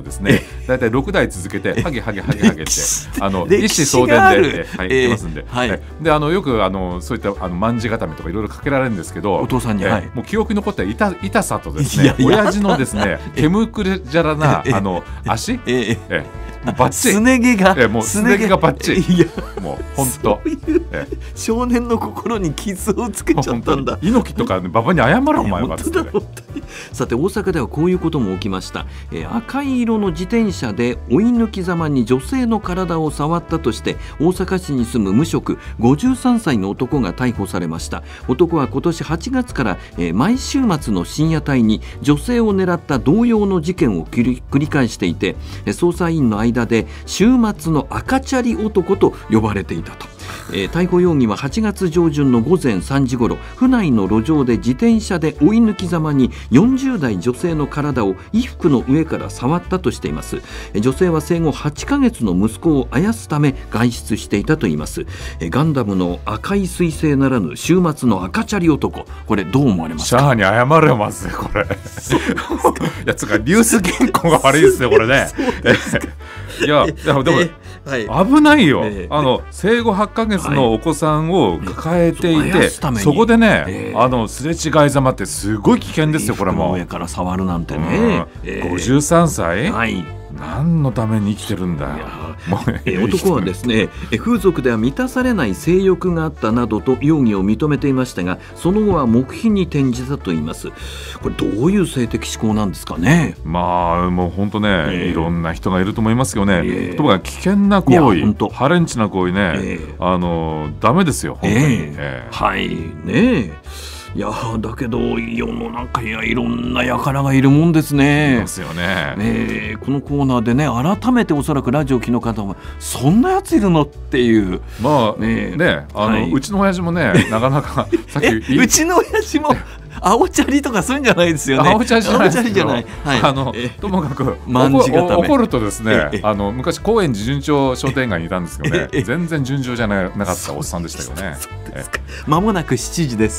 ですね、だいたいろくだい続けてハゲハゲハゲハゲってあの一子相伝で、はい、言ってますんで、はい、であのよくあのそういったあの卍固めとかいろいろかけられるんですけど、 お父さんに、はい、 もう記憶に残った痛痛さとですね、親父のですねけむくじゃらなあの足、ええもうバッチリすね毛が、 えもうすね毛がバッチリ、いやもう本当少年の心に傷をつけちゃったんだ。 猪木とか、ね、馬場に謝らんお前はっつって、ね、 さて大阪ではこういうことも起きました、えー、赤い色の自転車で追い抜きざまに女性の体を触ったとして大阪市に住む無職ごじゅうさんさいの男が逮捕されました。男は今年はちがつから、えー、毎週末の深夜帯に女性を狙った同様の事件を繰り返していて、捜査員の間で週末の赤チャリ男と呼ばれていたと。えー、逮捕容疑ははちがつじょうじゅんのごぜんさんじごろ、府内の路上で自転車で追い抜きざまによんじゅうだい女性の体を衣服の上から触ったとしています。えー、女性は生後はちかげつの息子をあやすため外出していたといいます。えー、ガンダムの赤い彗星ならぬ週末の赤チャリ男、これどう思われますか？ シャアに謝れますこれやつがニュース原稿が悪いですねこれねいやでも、えーはい、危ないよ、えー、あの生後はちかげつのお子さんを抱えていて、はい、そ, そこでね、えー、あのすれ違いざまってすごい危険ですよこれも。 上から触るなんてね、 うんえー、ごじゅうさんさい、 はい、 何のために生きてるんだよ。 え男はですね、風俗では満たされない性欲があったなどと容疑を認めていましたが、その後は黙秘に転じたといいます。これどういう性的指向なんですかね。 まあもう本当ね、えー、いろんな人がいると思いますよね。えー、とか危険な行為、ハレンチな行為ね、えー、あのダメですよ本当に。えーえー、はいねいやだけど世の中にはいろんな輩がいるもんですね。 ですよね。 ねこのコーナーでね改めておそらくラジオ機の方もそんなやついるのっていうまあねねあの、はい、うちの親父もねなかなかさっきうちの親父も青チャリとかそういうんじゃないですよね。 青チャリじゃないですけど、 じゃない、はい、 あのともかく怒るとですねあの昔高円寺純情商店街にいたんですけどね全然純情じゃなかったおっさんでしたよね。 まもなくしちじです。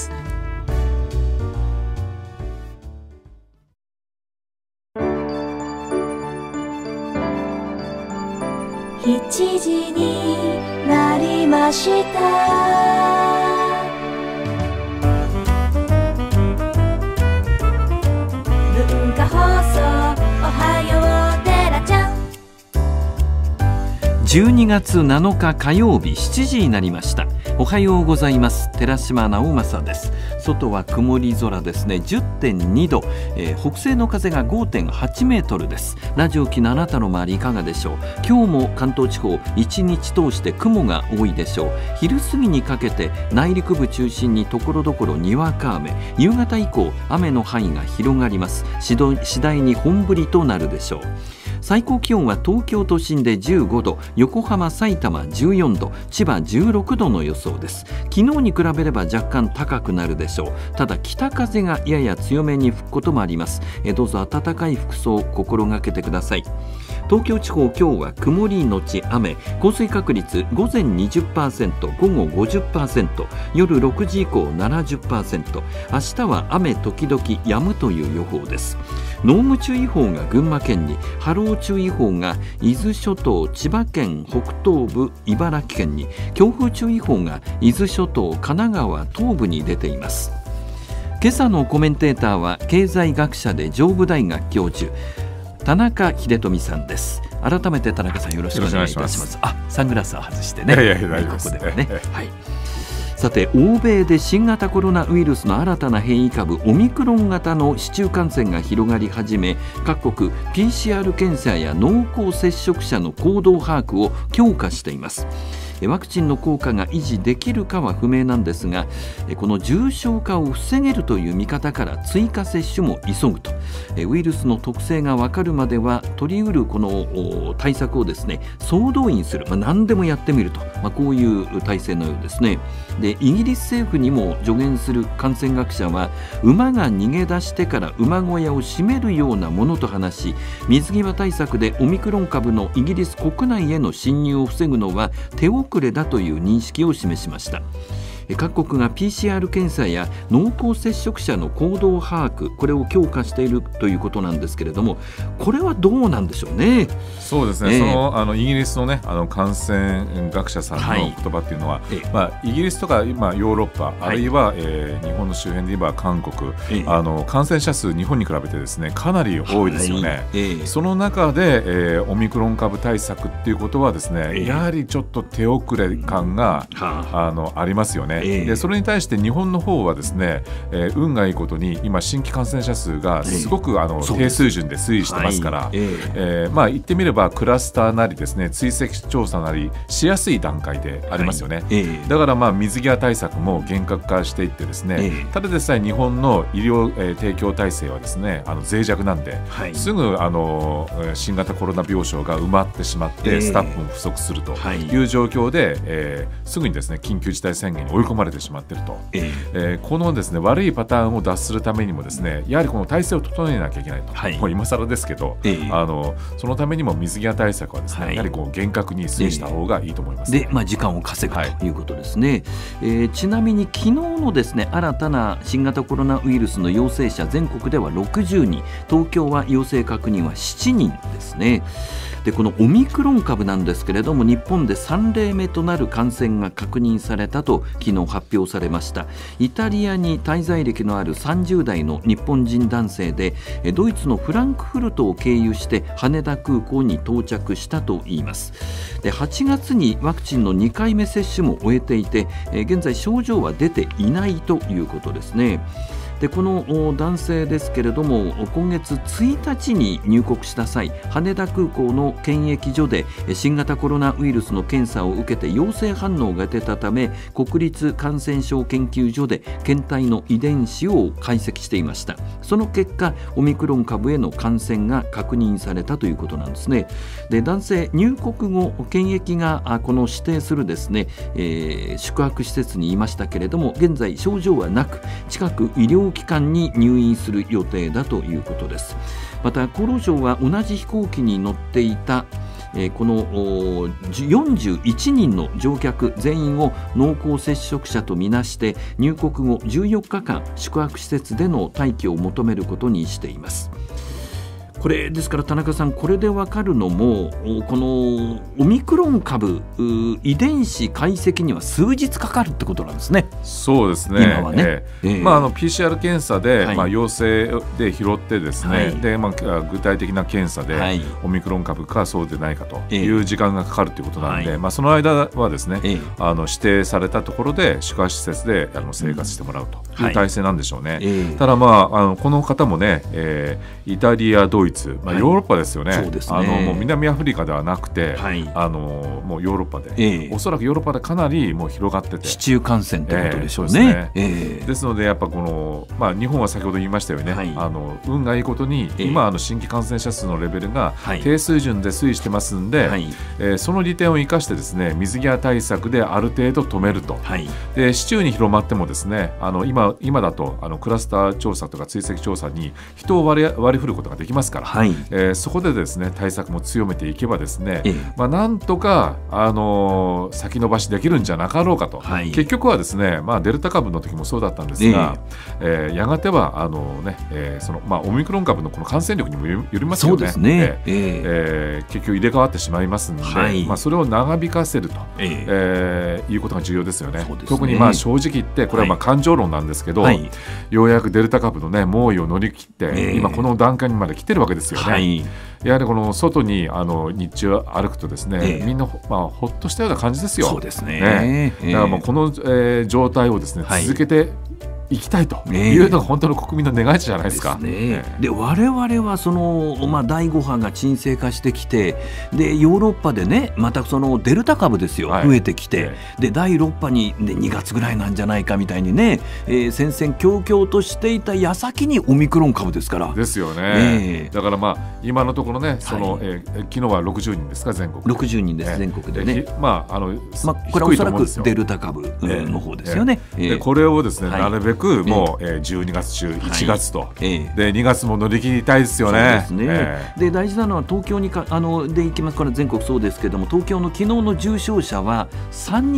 しちじになりました。文化放送おはようテラちゃん。 じゅうにがつなのか火曜日しちじになりました。おはようございます。寺島直政です。外は曇り空ですね。 じゅってんにど、えー、北西の風が ごてんはちメートルです。ラジオ機のあなたの周りいかがでしょう。今日も関東地方一日通して雲が多いでしょう。昼過ぎにかけて内陸部中心にところどころにわか雨、夕方以降雨の範囲が広がります。次第に本降りとなるでしょう。最高気温は東京都心でじゅうごど、横浜、さいたまじゅうよんど、千葉じゅうろくどの予想です。昨日に比べれば若干高くなるでしょう。ただ北風がやや強めに吹くこともあります。えどうぞ暖かい服装を心がけてください。東京地方今日は曇りのち雨、降水確率午前 にじゅっパーセント、午後 ごじゅっパーセント、夜ろくじ以降 ななじゅっパーセント、明日は雨時々止むという予報です。濃霧注意報が群馬県に、波浪注意報が伊豆諸島、千葉県北東部、茨城県に、強風注意報が伊豆諸島、神奈川東部に出ています。今朝のコメンテーターは経済学者で上武大学教授田中秀富さんです。改めて田中さんよろしくお願いいたします。あ、サングラスを外してね。 いやいやいや大丈夫です。 ここではね。はい。さて欧米で新型コロナウイルスの新たな変異株オミクロン型の市中感染が広がり始め、各国 ピーシーアール 検査や濃厚接触者の行動把握を強化しています。ワクチンの効果が維持できるかは不明なんですが、この重症化を防げるという見方から追加接種も急ぐと、ウイルスの特性が分かるまでは取り得るこの対策をですね総動員する、まあ、何でもやってみると、まあ、こういう体制のようですね。でイギリス政府にも助言する感染学者は、馬が逃げ出してから馬小屋を閉めるようなものと話し、水際対策でオミクロン株のイギリス国内への侵入を防ぐのは手遅れだという認識を示しました。 各国が ピーシーアール 検査や濃厚接触者の行動把握、これを強化しているということなんですけれども、これはどうなんでしょうね。 そうですね、えー、そのあのイギリスの,、ね、あの感染学者さんの言葉っていうのは、はいまあ、イギリスとか、まあ、ヨーロッパ、はい、あるいは、えー、日本の周辺で言えば韓国、えー、あの感染者数日本に比べてですねかなり多いですよね、はいえー、その中で、えー、オミクロン株対策っていうことはですね、えー、やはりちょっと手遅れ感が、うん、あのありますよね、えー、でそれに対して日本の方はですね、えー、運がいいことに今新規感染者数がすごく、えー、あの低水準で推移してますから、はいえーえーまあ、言ってみればクラスターなりですね追跡調査なりしやすい段階でありますよね、はいえー、だからまあ水際対策も厳格化していってですね、えー、ただでさえ日本の医療、えー、提供体制はですねあの脆弱なんで、はい、すぐあの新型コロナ病床が埋まってしまって、えー、スタッフも不足するという状況で、はいえー、すぐにですね緊急事態宣言に追い込まれてしまっていると、えーえー、このですね悪いパターンを脱するためにもですねやはりこの体制を整えなきゃいけないと、はい、もう今更ですけど、えー、あのそのためにも水際対策はですね、はい、やはりこう厳格に推移した方がいいと思います、ねでまあ、時間を稼ぐということですね、はいえー、ちなみに昨日のですね新たな新型コロナウイルスの陽性者全国ではろくじゅうにん、東京は陽性確認はしちにんですね。でこのオミクロン株なんですけれども日本でさん例目となる感染が確認されたと昨日発表されました。イタリアに滞在歴のあるさんじゅう代の日本人男性でドイツのフランクフルトを経由して羽田空港に到着したといいます。ではちがつにワクチンのにかいめ接種も終えていて現在症状は出ていないということですね。でこの男性ですけれども今月ついたちに入国した際羽田空港の検疫所で新型コロナウイルスの検査を受けて陽性反応が出たため国立感染症研究所で検体の遺伝子を解析していました。その結果オミクロン株への感染が確認されたということなんですね。で男性入国後検疫がこの指定するですね、えー、宿泊施設にいましたけれども現在症状はなく近く医療機関に入院する予定だということです。また厚労省は同じ飛行機に乗っていたえー、このよんじゅういちにんの乗客全員を濃厚接触者とみなして入国後じゅうよっかかん宿泊施設での待機を求めることにしています。これですから田中さんこれで分かるのもこのオミクロン株遺伝子解析には数日かかるってことなんですね。 そうですね今はね、えーえーまあ、あの ピーシーアール 検査で、はいまあ、陽性で拾ってですね、はいでまあ、具体的な検査で、はい、オミクロン株かそうでないかという時間がかかるということなので、えーまあ、その間はですね、えー、あの指定されたところで宿泊施設であの生活してもらうという体制なんでしょうね、はいえー、ただ、まあ、あのこの方もね、えー、イタリアドイツまあ、ヨーロッパですよね、はい、そうですねあのもう南アフリカではなくて、はい、あのもうヨーロッパで、えー、おそらくヨーロッパでかなりもう広がってて市中感染ということでしょうね、 えー、ですね、えー、ですのでやっぱこの、まあ、日本は先ほど言いましたよね、はい、あの運がいいことに、えー、今あの新規感染者数のレベルが低水準で推移してますんで、はいえー、その利点を生かしてですね水際対策である程度止めると、はい、で市中に広まってもですねあの 今, 今だとあのクラスター調査とか追跡調査に人を割り、割り振ることができますから、はいえー、そこでですね対策も強めていけばですね、ええまあ、なんとか、あのー、先延ばしできるんじゃなかろうかと、はい、結局はですね、まあ、デルタ株の時もそうだったんですが、えええー、やがてはあの、ねえーそのまあ、オミクロン株のこの感染力にもよりますよね。そうですね、えーえー、結局入れ替わってしまいますので、はいまあ、それを長引かせると、えーえー、いうことが重要ですよね。そうですね特にまあ正直言ってこれはまあ感情論なんですけど、はい、ようやくデルタ株の、ね、猛威を乗り切って、えー、今この段階にまで来てるわけですよね、はい、やはりこの外にあの日中歩くとですね、えー、みんな、まあ、ほっとしたような感じですよ。 そうですね、ねだからもうこの、えー、状態をですね、はい、続けて行きたいというのが本当の国民の願いじゃないですか。 ですね、で我々はその、まあ、だいご波が沈静化してきてでヨーロッパでねまたそのデルタ株ですよ、はい、増えてきて、でだいろく波に、ね、にがつぐらいなんじゃないかみたいにね、えー、戦々恐々としていた矢先にオミクロン株ですからですよね、えー、だからまあ今のところねその、はいえー、昨日はろくじゅうにんですか全国ろくじゅうにんです、えー、全国でね、 まああのまあ、これはおそらくデルタ株の方ですよね、 えーえー、でこれをですね、はい、なるべくもう、えー、じゅうにがつ中いちがつと、はいえー、でにがつも乗り切りたいですよね。 そうですね、えー、で大事なのは東京にかあので行きますから全国そうですけれども東京の昨日の重症者はさんにん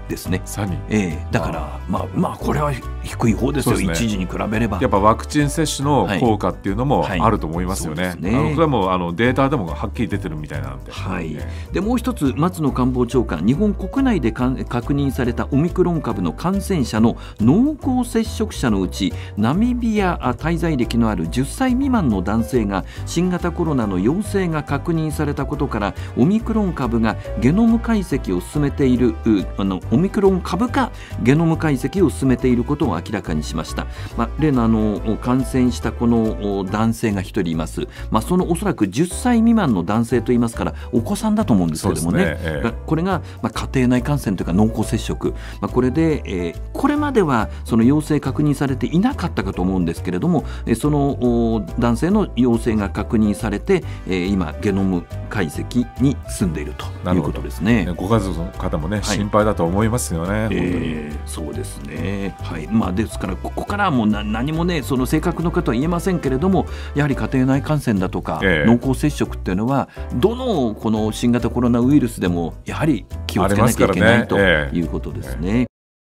ですね。 さんにん、 えー、だからまあまあこれは低い方ですよ。ですね、一時に比べればやっぱワクチン接種の効果っていうのもあると思いますよね。はいはい、そ, ねあのそれはもうあのデータでもはっきり出てるみたいなんで、 はいね、でもう一つ松野官房長官、日本国内でか確認されたオミクロン株の感染者の濃厚接触者のうちナミビア滞在歴のあるじゅっさい未満の男性が新型コロナの陽性が確認されたことから、オミクロン株がゲノム解析を進めているあのオミクロン株かゲノム解析を進めていることを明らかにしました。まあ、例のあの感染したこの男性が一人います。まあ、そのおそらくじゅっさい未満の男性といいますからお子さんだと思うんですけれども ね, ね、ええ、これがまあ家庭内感染というか濃厚接触、まあ、これで、えー、これまではその陽性確認されていなかったかと思うんですけれども、その男性の陽性が確認されて、えー、今ゲノム解析に進んでいるということですね。 ご家族の方もね、はい、心配だと思いますよね。 えー、そうですね、はい。まあ、ですからここからはもうな何もねその正確のことは言えませんけれども、やはり家庭内感染だとか、えー、濃厚接触っていうのはどのこの新型コロナウイルスでもやはり気をつけなきゃいけない、ね、ということですね。えーえー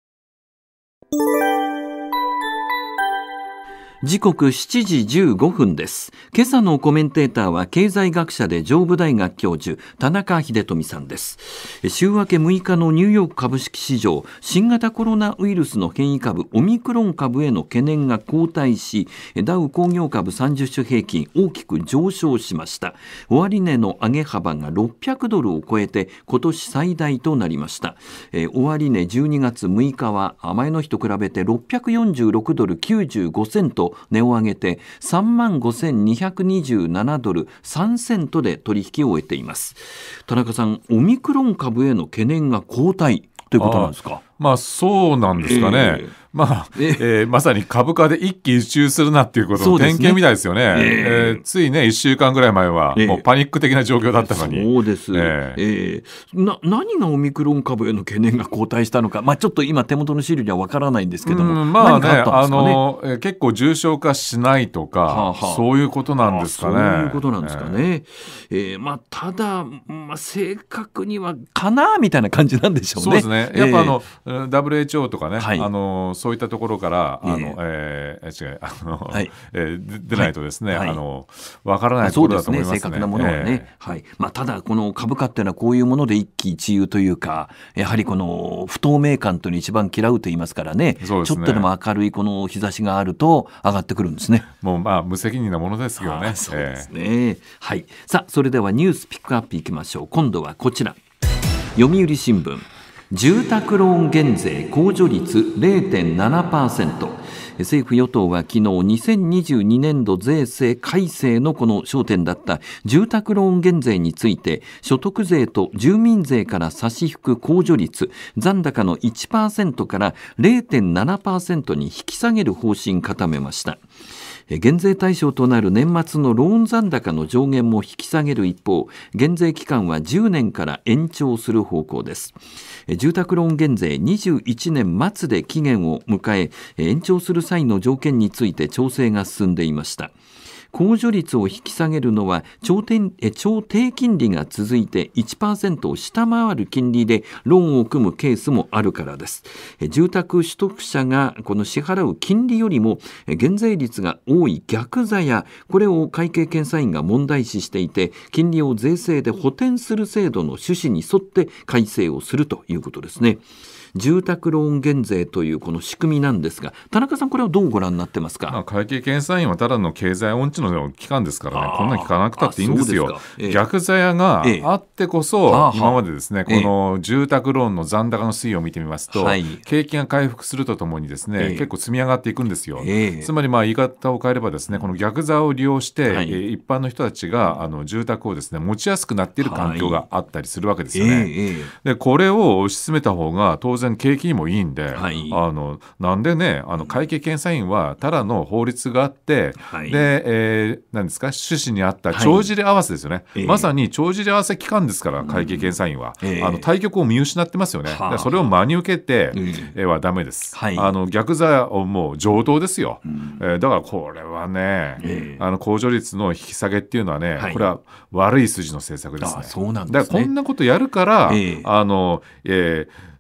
時刻しちじじゅうごふんです。今朝のコメンテーターは経済学者で上武大学教授田中秀富さんです。週明けむいかのニューヨーク株式市場、新型コロナウイルスの変異株オミクロン株への懸念が後退し、ダウ工業株さんじゅっ種平均大きく上昇しました。終値の上げ幅がろっぴゃくドルを超えて今年最大となりました。えー、終値じゅうにがつむいかは前の日と比べてろっぴゃくよんじゅうろくドルきゅうじゅうごセント値を上げて さんまんごせんにひゃくにじゅうななドルさんセントで取引を終えています。田中さん、オミクロン株への懸念が後退ということなんですか？ まあそうなんですかね。えーまあえーえー、まさに株価で一喜一憂するなっていうことの典型みたいですよね。えーえー、ついねいっしゅうかんぐらい前はもうパニック的な状況だったのに、えー、そうです、えーえー、な何がオミクロン株への懸念が後退したのか、まあ、ちょっと今手元の資料には分からないんですけども、 うんまあね、あのえー、結構重症化しないとか、はあはあ、そういうことなんですかね。 そういうことなんですかね。えーえーまあ、ただ、まあ、正確にはかなみたいな感じなんでしょうね。 そうですね。やっぱあの、えー、ダブリューエイチオー とかね、はい、あのそういったところからあの、えーえー、違うあの、はいえー、出ないとですね、はい、あの分からないところだと思いますね。 そうですね、正確なものはね、えーはいまあ、ただこの株価っていうのはこういうもので一喜一憂というか、やはりこの不透明感というのを一番嫌うと言いますからね、ちょっとでも明るいこの日差しがあると上がってくるんですね。 もうまあ無責任なものですけどね。 そうですね、えーはい、さあそれではニュースピックアップいきましょう。今度はこちら、読売新聞、住宅ローン減税控除率 れいてんななパーセント。政府与党は昨日にせんにじゅうにねんど税制改正のこの焦点だった住宅ローン減税について、所得税と住民税から差し引く控除率残高の いちパーセント から れいてんななパーセント に引き下げる方針固めました。減税対象となる年末のローン残高の上限も引き下げる一方、減税期間はじゅうねんから延長する方向です。住宅ローン減税にじゅういちねん末で期限を迎え、延長する際の条件について調整が進んでいました。控除率を引き下げるのは 超低、超低金利が続いて いちパーセント を下回る金利でローンを組むケースもあるからです。住宅取得者がこの支払う金利よりも減税率が多い逆ザヤ、これを会計検査院が問題視していて、金利を税制で補填する制度の趣旨に沿って改正をするということですね。住宅ローン減税というこの仕組みなんですが、田中さん、これをどうご覧になってますか？ まあ、会計検査院はただの経済音痴の機関ですからね、こんなの聞かなくたっていいんですよ。ええ、逆ザヤがあってこそ、ええ、今までですね、この住宅ローンの残高の推移を見てみますと、ええ、景気が回復するとともにですね、ええ、結構積み上がっていくんですよ。ええ、つまりまあ言い方を変えればですね、この逆ザヤを利用して、はい、え一般の人たちがあの住宅をですね持ちやすくなっている環境があったりするわけですよね。はいええ、でこれを推し進めた方が当然景気にもいいんで、はい、あのなんでね、あの会計検査院はただの法律があって、はい、で、えー、何ですか、趣旨に合った帳尻合わせですよね。はい、まさに帳尻合わせ機関ですから、会計検査院は、えー、あの対局を見失ってますよね。でそれを真に受けて、えー、はダメです。はい、あの逆ザヤをもう上等ですよ。うんえー、だからこれはね、えー、あの控除率の引き下げっていうのはね、はい、これは悪い筋の政策ですね。 あ、そうなんですね。 だからこんなことやるから、えー、あの、えー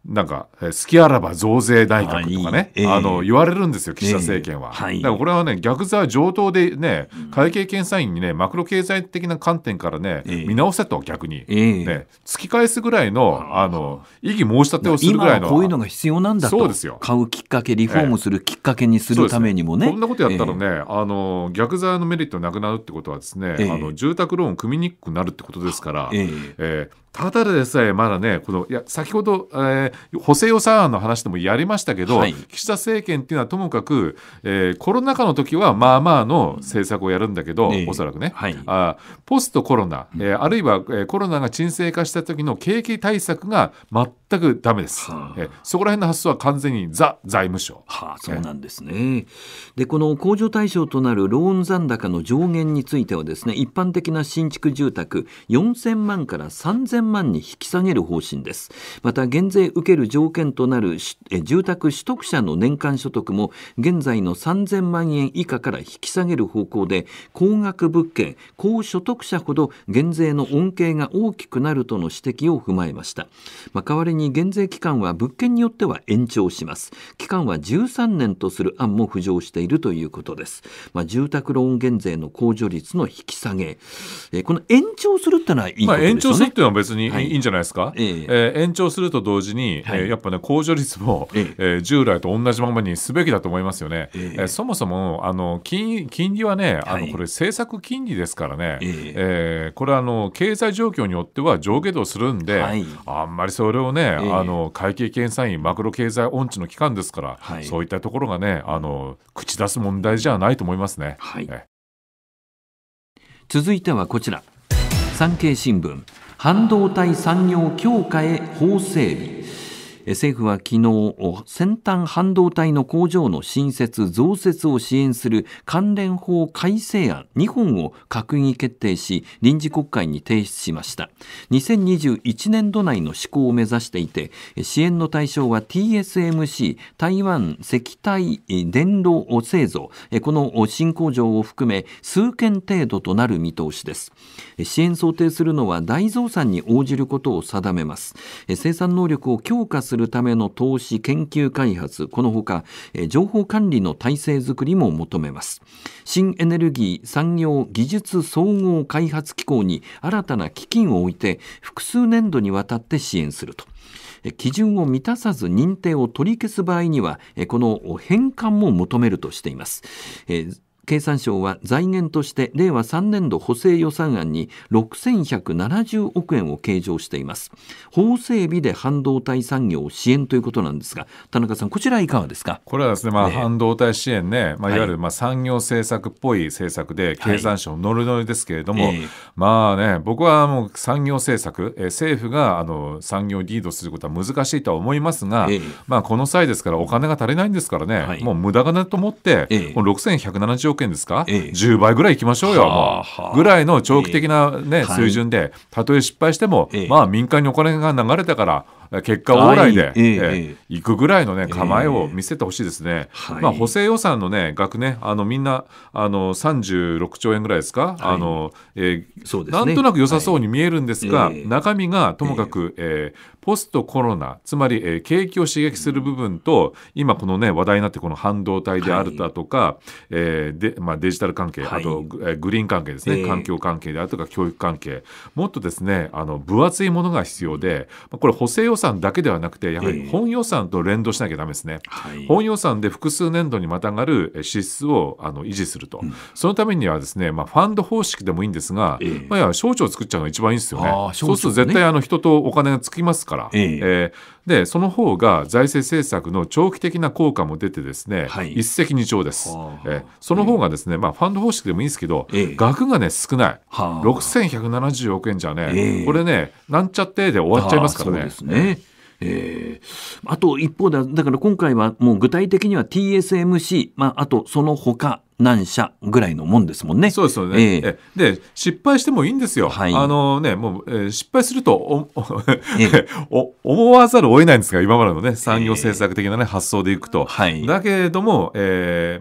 なんか好きあらば増税内閣とかね、 はい、 あの言われるんですよ岸田政権は、えーはい、だからこれはね逆座上等でね会計検査院にねマクロ経済的な観点からね、えー、見直せと逆に、えーね、突き返すぐらいの、あの異議申し立てをするぐらいの今はこういうのが必要なんだと。 そうですよ。 買うきっかけリフォームするきっかけにするためにもね、 えー、こんなことやったらね、えー、あの逆座のメリットなくなるってことはですね、えー、あの住宅ローン組みにくくなるってことですから、えーえーただでさえまだねこのいや先ほど、えー、補正予算案の話でもやりましたけど、はい、岸田政権っていうのはともかく、えー、コロナ禍の時はまあまあの政策をやるんだけど、えー、おそらくね、はい、あポストコロナ、えー、あるいは、えー、コロナが沈静化した時の景気対策が全くダメです、はあえー、そこら辺の発想は完全にザ財務省、 はあ、そうなんですね、えー、でこの控除対象となるローン残高の上限についてはですね一般的な新築住宅よんせんまんからさんぜんまんに引き下げる方針です。また減税受ける条件となる住宅取得者の年間所得も現在のさんぜんまんえん以下から引き下げる方向で高額物件高所得者ほど減税の恩恵が大きくなるとの指摘を踏まえました。まあ、代わりに減税期間は物件によっては延長します。期間はじゅうさんねんとする案も浮上しているということです。まあ、住宅ローン減税の控除率の引き下げ、えー、この延長するってのはいいことですよね。まあ、 延長するっていうのは別に、はいいいんじゃないですか、 えーえー、延長すると同時に、はいえー、やっぱね控除率も、えーえー、従来と同じままにすべきだと思いますよね、えーえー、そもそもあの 金, 金利はねあのこれ政策金利ですからね、えーえー、これはあの経済状況によっては上下動するんで、はい、あんまりそれをね、えー、あの会計検査院マクロ経済音痴の機関ですから、はい、そういったところがねあの口出す問題じゃないと思いますね、はいえー、続いてはこちら産経新聞半導体産業強化へ法整備。政府は昨日先端半導体の工場の新設増設を支援する関連法改正案にほんを閣議決定し臨時国会に提出しました。にせんにじゅういちねんど内の施行を目指していて支援の対象は ティーエスエムシー 台湾石体電路製造この新工場を含め数件程度となる見通しです。支援想定するのは大増産に応じることを定めます。生産能力を強化するための投資研究開発このほか情報管理の体制づくりも求めます。新エネルギー産業技術総合開発機構に新たな基金を置いて複数年度にわたって支援すると。基準を満たさず認定を取り消す場合にはこの返還も求めるとしています。経産省は財源として令和さんねんど補正予算案にろくせんひゃくななじゅうおくえんを計上しています。法整備で半導体産業を支援ということなんですが田中さんこちらいかがですか。 これはですね、まあ、半導体支援ね、まあ、いわゆるまあ産業政策っぽい政策で経産省ノルノルですけれども、はいえー、まあね僕はもう産業政策、えー、政府があの産業をリードすることは難しいとは思いますが、えーまあ、この際ですからお金が足りないんですからね、はい、もう無駄金と思って、えー、ろくせんひゃくななじゅうおくえんですか、ええ、じゅうばいぐらいいきましょうよ、もうぐらいの長期的な、ねえー、水準でたとえ失敗しても、えー、まあ民間にお金が流れたから結果往来で、えーえー、行くぐらいの、ね、構えを見せてほしいですね、えーまあ、補正予算の、ね、額ねあのみんなあのさんじゅうろくちょうえんぐらいですか、はいあのえーそうですね、なんとなく良さそうに見えるんですが、はいえー、中身がともかく、えー、ポストコロナつまり、えー、景気を刺激する部分と今この、ね、話題になってこの半導体であるだとか、はいえーでまあ、デジタル関係、はい、あとグリーン関係ですね、えー、環境関係であるとか教育関係もっとですねあの分厚いものが必要でこれ補正予算だけではなくてやはり本予算と連動しなきゃダメですね、えー、本予算で複数年度にまたがる支出をあの維持すると、うん、そのためにはですね、まあ、ファンド方式でもいいんですが、えーまあ、いや省庁を作っちゃうのが一番いいですよね。そうすると絶対あの人とお金がつきますから、えーえーでその方が財政政策の長期的な効果も出てですね、はい、一石二鳥です、えその方がですね、まあ、ファンド方式でもいいですけど、えー、額がね少ないろくせんひゃくななじゅうおくえんじゃね、えー、これねなんちゃってで終わっちゃいますからね。そうですねえー、あと一方でだから今回はもう具体的には ティーエスエムシー、まあ、あとその他何社ぐらいのもんですもんね。 そうですよね、えー、で失敗してもいいんですよ、はいあのねもうえー、失敗すると お、えー、お思わざるを得ないんですが今までの、ね、産業政策的な、ね、発想でいくと、はい、だけれども、えー、まあ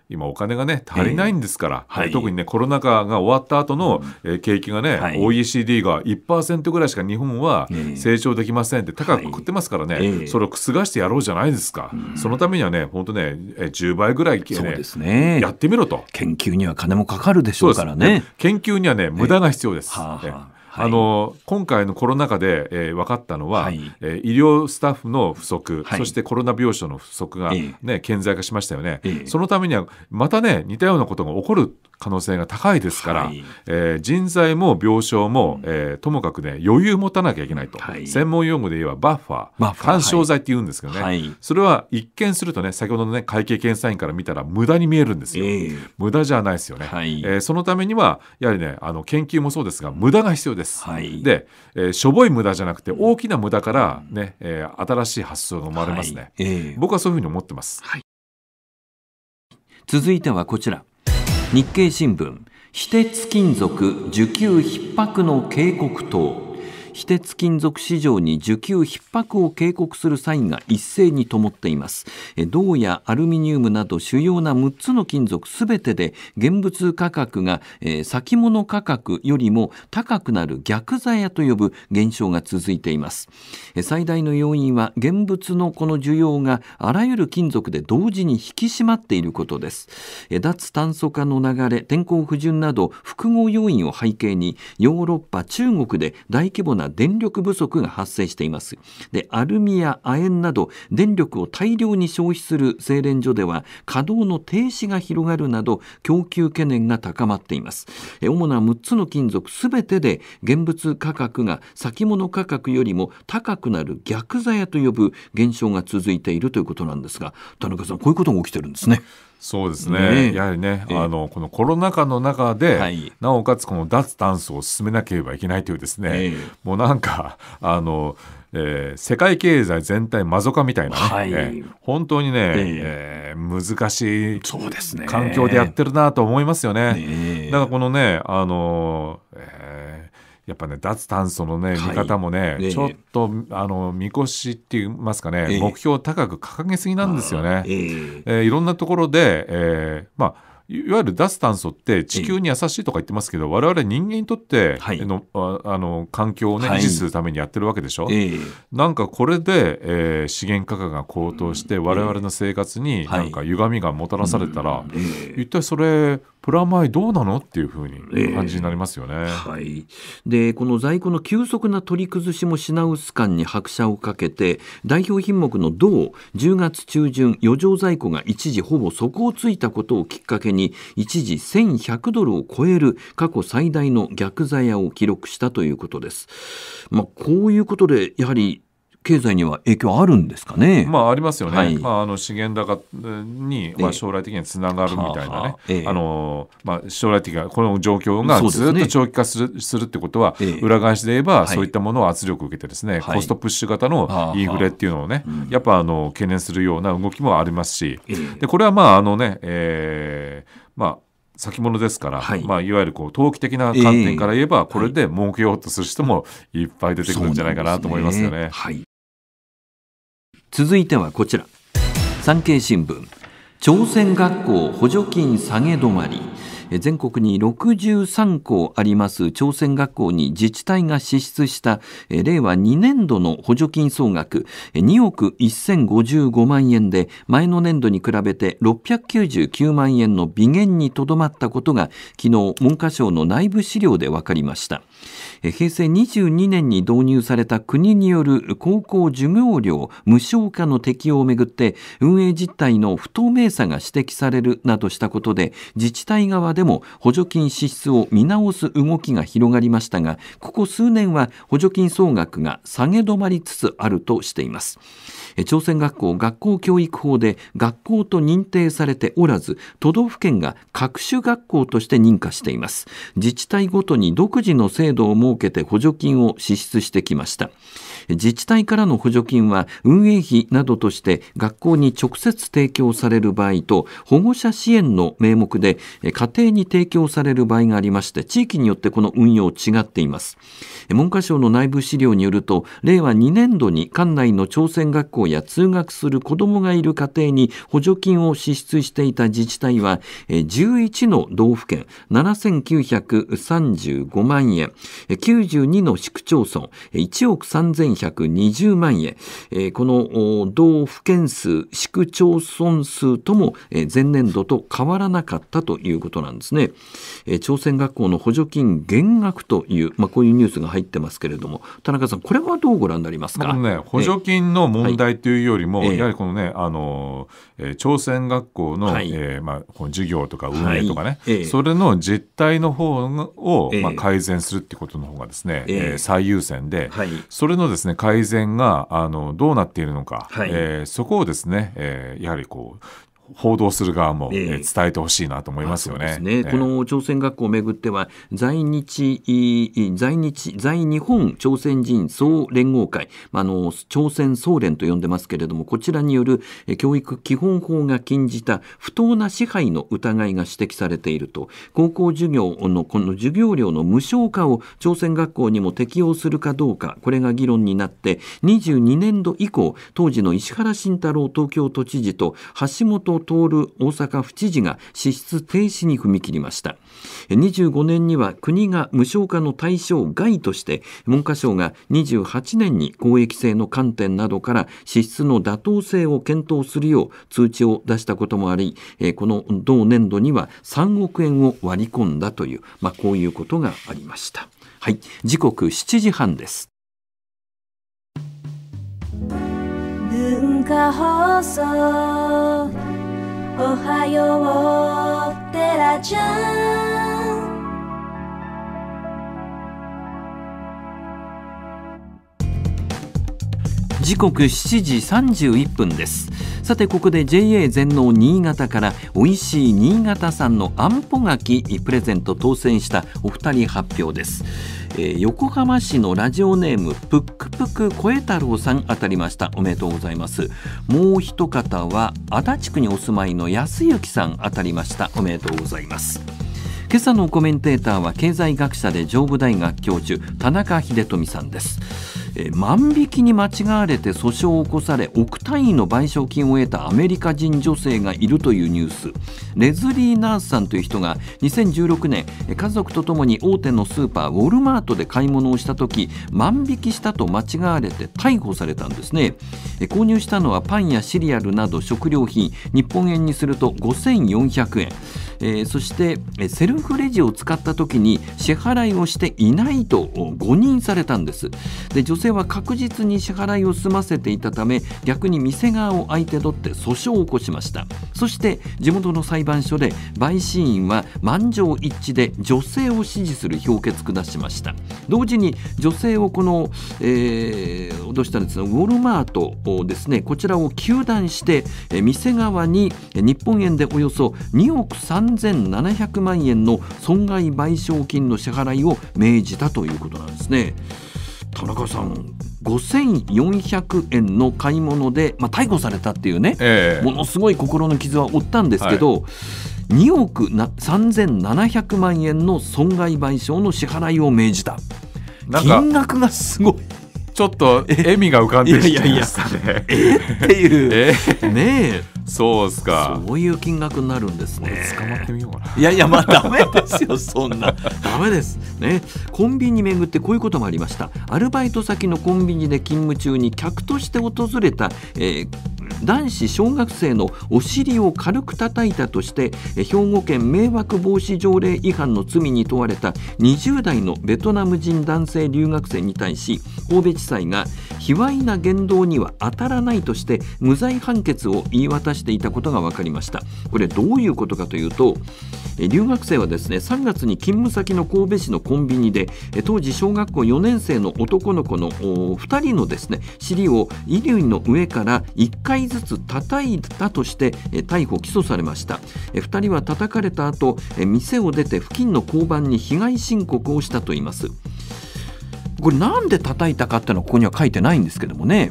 今お金がね足りないんですから、 えーはい、 特にねコロナ禍が終わった後の、うんえー、景気がね、はい、オーイーシーディー が いちパーセント ぐらいしか日本は成長できませんって高く食ってますからね、はいえー、それを覆してやろうじゃないですか、うん、そのためにはね本当ねじゅうばいぐらい、ねそうですね、 やってみろと。 研究には金もかかるでしょうからね。 研究にはね無駄が必要です、えーはあはああの今回のコロナ禍で、えー、分かったのは、はいえー、医療スタッフの不足、はい、そしてコロナ病床の不足が、ねえー、顕在化しましたよね、えー、そのためにはまたね似たようなことが起こる可能性が高いですから、はいえー、人材も病床も、えー、ともかくね余裕持たなきゃいけないと、はい、専門用語で言えばバッファー、緩衝材って言うんですけどね、はい、それは一見するとね先ほどのね会計検査院から見たら無駄に見えるんですよ、えー、無駄じゃないですよね、はいえー、そのためにはやはりねあの研究もそうですが無駄が必要です、はい、で、えー、しょぼい無駄じゃなくて大きな無駄からね、えー、新しい発想が生まれますね、はいえー、僕はそういうふうに思ってます、はい、 続いてはこちら日経新聞非鉄金属需給逼迫の警告等。非鉄金属市場に需給逼迫を警告するサインが一斉に灯っています。銅やアルミニウムなど主要なむっつの金属すべてで現物価格が、えー、先物価格よりも高くなる逆ざやと呼ぶ現象が続いています。最大の要因は現物のこの需要があらゆる金属で同時に引き締まっていることです。脱炭素化の流れ、天候不順など複合要因を背景にヨーロッパ、中国で大規模な電力不足が発生しています。で、アルミや亜鉛など電力を大量に消費する精錬所では稼働の停止が広がるなど供給懸念が高まっています。主なむっつの金属すべてで現物価格が先物価格よりも高くなる逆ざやと呼ぶ現象が続いているということなんですが、田中さんこういうことが起きてるんですね。 そうですね、ねやはりね、えー、あのこのコロナ禍の中で、はい、なおかつこの脱炭素を進めなければいけないというですね、えー、もうなんかあの、えー、世界経済全体マゾ化みたいなね、はいえー、本当にね、えーえー、難しい環境でやってるなと思いますよね。ねだからこのねあの、えーやっぱね脱炭素のね見方もね、はい、ちょっとあの見越しって言いますかね、えー、目標を高く掲げすぎなんですよね。えーえー、いろんなところで、えー、まあいわゆる脱炭素って地球に優しいとか言ってますけど、えー、我々人間にとっての、はい、あ, あの環境を、ね、維持するためにやってるわけでしょ、はいえー、なんかこれで、えー、資源価格が高騰して我々の生活になんか歪みがもたらされたら、はいえー、一体それプラマイどうなのっていうふうに感じになりますよね。えーはい、 でこの在庫の急速な取り崩しも品薄感に拍車をかけて代表品目の銅じゅうがつ中旬余剰在庫が一時ほぼ底をついたことをきっかけに一時せんひゃくドルを超える過去最大の逆ざやを記録したということです。まあ、こういうことでやはり経済には影響あるんですかね。 まあありますよね。はい、まあ、あの資源高に、まあ、将来的につながるみたいなね、えーはああのまあ、将来的なこの状況がずっと長期化する、するってことは、えー、裏返しで言えば、はい、そういったものを圧力を受けてですね、はい、コストプッシュ型のインフレっていうのをね、はあ、やっぱあの懸念するような動きもありますし、えー、でこれはまああのね、えー、まあ先物ですから、はいまあ、いわゆるこう投機的な観点から言えば、えー、これで儲けようとする人もいっぱい出てくるんじゃないかなと思いますよね。ねはい、 続いてはこちら産経新聞朝鮮学校補助金下げ止まり。全国にろくじゅうさんこあります朝鮮学校に自治体が支出した令和にねんどの補助金総額におくせんごじゅうごまんえんで前の年度に比べてろっぴゃくきゅうじゅうきゅうまんえんの微減にとどまったことが昨日文科省の内部資料で分かりました。平成にじゅうにねんに導入された国による高校授業料無償化の適用をめぐって運営実態の不透明さが指摘されるなどしたことで自治体側でも補助金支出を見直す動きが広がりましたが、ここ数年は補助金総額が下げ止まりつつあるとしています。朝鮮学校学校教育法で学校と認定されておらず、都道府県が各種学校として認可しています。自治体ごとに独自の制度を設けて補助金を支出してきました。自治体からの補助金は運営費などとして学校に直接提供される場合と、保護者支援の名目で家庭営に提供される場合がありまして、地域によってこの運用違っています。文科省の内部資料によると、れいわにねんどに管内の朝鮮学校や通学する子どもがいる家庭に補助金を支出していた自治体はじゅういちの道府県ななせんきゅうひゃくさんじゅうごまんえん、きゅうじゅうにの市区町村いちおくさんぜんひゃくにじゅうまんえん、この道府県数、市区町村数とも前年度と変わらなかったということなんですね。朝鮮学校の補助金減額という、まあ、こういうニュースが入ってますけれども、田中さん、これはどうご覧になりますか。 このね、補助金の問題というよりも、はい、やはりこのね、あのえー、朝鮮学校の、はいえーまあ、この授業とか運営とかね、はい、それの実態の方を、まあ、改善するっていうことの方がですね、えーえー、最優先で、はい、それのですね改善があのどうなっているのか、はいえー、そこをですね、えー、やはりこう報道する側も、えー、伝えてほしいなと思いますよね。 そうですね、えー、この朝鮮学校をめぐっては在日在日在日本朝鮮人総連合会、あの朝鮮総連と呼んでますけれども、こちらによる教育基本法が禁じた不当な支配の疑いが指摘されていると、高校授業のこの授業料の無償化を朝鮮学校にも適用するかどうか、これが議論になってにじゅうにねんど以降、当時の石原慎太郎東京都知事と橋本徹大阪府知事が支出停止に踏み切りました。にじゅうごねんには国が無償化の対象外として文科省がにじゅうはちねんに公益性の観点などから支出の妥当性を検討するよう通知を出したこともあり、この同年度にはさんおくえんを割り込んだという、まあ、こういうことがありました。はい、時刻しちじはんです。 文化放送おはようテラちゃん。 時刻しちじさんじゅういっぷんです。さて、ここで ジェイエー 全農新潟からおいしい新潟産のあんぽ柿プレゼント当選したお二人発表です。えー、横浜市のラジオネームぷっくぷくこえ太郎さん当たりました。おめでとうございます。もう一方は足立区にお住まいの安幸さん当たりました。おめでとうございます。今朝のコメンテーターは経済学者で上武大学教授田中秀富さんです。えー、万引きに間違われて訴訟を起こされ億単位の賠償金を得たアメリカ人女性がいるというニュース。レズリー・ナースさんという人がにせんじゅうろくねん家族とともに大手のスーパーウォルマートで買い物をした時、万引きしたと間違われて逮捕されたんですね。えー、購入したのはパンやシリアルなど食料品、日本円にするとごせんよんひゃくえん。えー、そしてセルフレジを使った時に支払いをしていないと誤認されたんです。で、女性は確実に支払いを済ませていたため、逆に店側を相手取って訴訟を起こしました。そして地元の裁判所で陪審員は満場一致で女性を支持する評決下しました。同時に女性をこの、えー、脅したんですが、ウォルマートをですね、こちらを糾弾して店側に日本円でおよそにおくさんぜんななひゃくまんえんの損害賠償金の支払いを命じたということなんですね。田中さん、ごせんよんひゃくえんの買い物で、まあ、逮捕されたっていうね、えー、ものすごい心の傷は負ったんですけど、はい、におくさんぜんななひゃくまんえんの損害賠償の支払いを命じた。金額がすごい。 ちょっと笑みが浮かんできてましたね。 えっていう、えー、ねえ、 そうですか。 そういう金額になるんですね。 捕まってみようかな。 いやいや、まあダメですよ、そんなダメですね。コンビニ巡ってこういうこともありました。アルバイト先のコンビニで勤務中に客として訪れた、えー男子小学生のお尻を軽く叩いたとして兵庫県迷惑防止条例違反の罪に問われたにじゅうだいのベトナム人男性留学生に対し、神戸地裁が卑猥な言動には当たらないとして無罪判決を言い渡していたことが分かりました。これどういうことかというと、留学生はですね、さんがつに勤務先の神戸市のコンビニで当時小学校よねん生の男の子のふたりのですね尻を衣類の上からいっかいずつ叩いたとして逮捕起訴されました。ふたりは叩かれた後、店を出て付近の交番に被害申告をしたといいます。これなんで叩いたかってのはここには書いてないんですけどもね。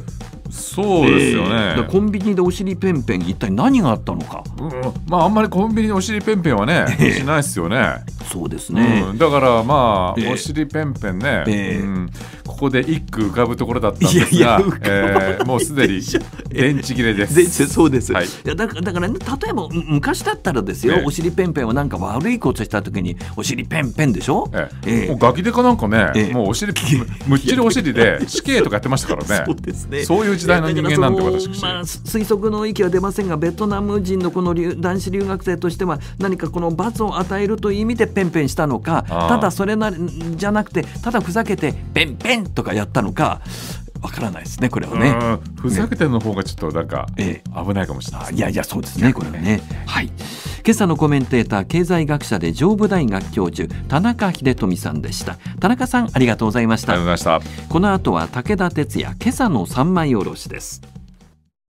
そうですよね、 えー、コンビニでお尻ペンペン一体何があったのか、 うん、まああんまりコンビニでお尻ペンペンはね、えー、しないですよね。 そうですね、 うん、だからまあ、 えー、 お尻ペンペンね、 えーうん、ここで一句浮かぶところだったんですが、いやいや、えー、もうすでに電池切れです。 そうです、 はい、 いやだからだから、ね、例えば昔だったらですよ、えー、お尻ペンペンはなんか悪いことした時にお尻ペンペンでしょ、 えーえー、もうガキデカなんかね、えー、もうお尻むっちりお尻で死刑とかやってましたからね。 そうですね、 そういう時代の人間なんて私、 まあ、推測の域は出ませんが、ベトナム人のこの男子留学生としては何かこの罰を与えるという意味でペンペンしたのか、ただそれなじゃなくてただふざけてペンペンとかやったのかわからないですね、これはね。 ふざけての方がちょっとなんか危ないかもしれない、 ええ、いやいやそうですね、これはね。はい、今朝のコメンテーター、経済学者で上武大学教授田中秀富さんでした。田中さん、ありがとうございました。 ありがとうございました。 この後は武田鉄矢、今朝の三枚おろしです。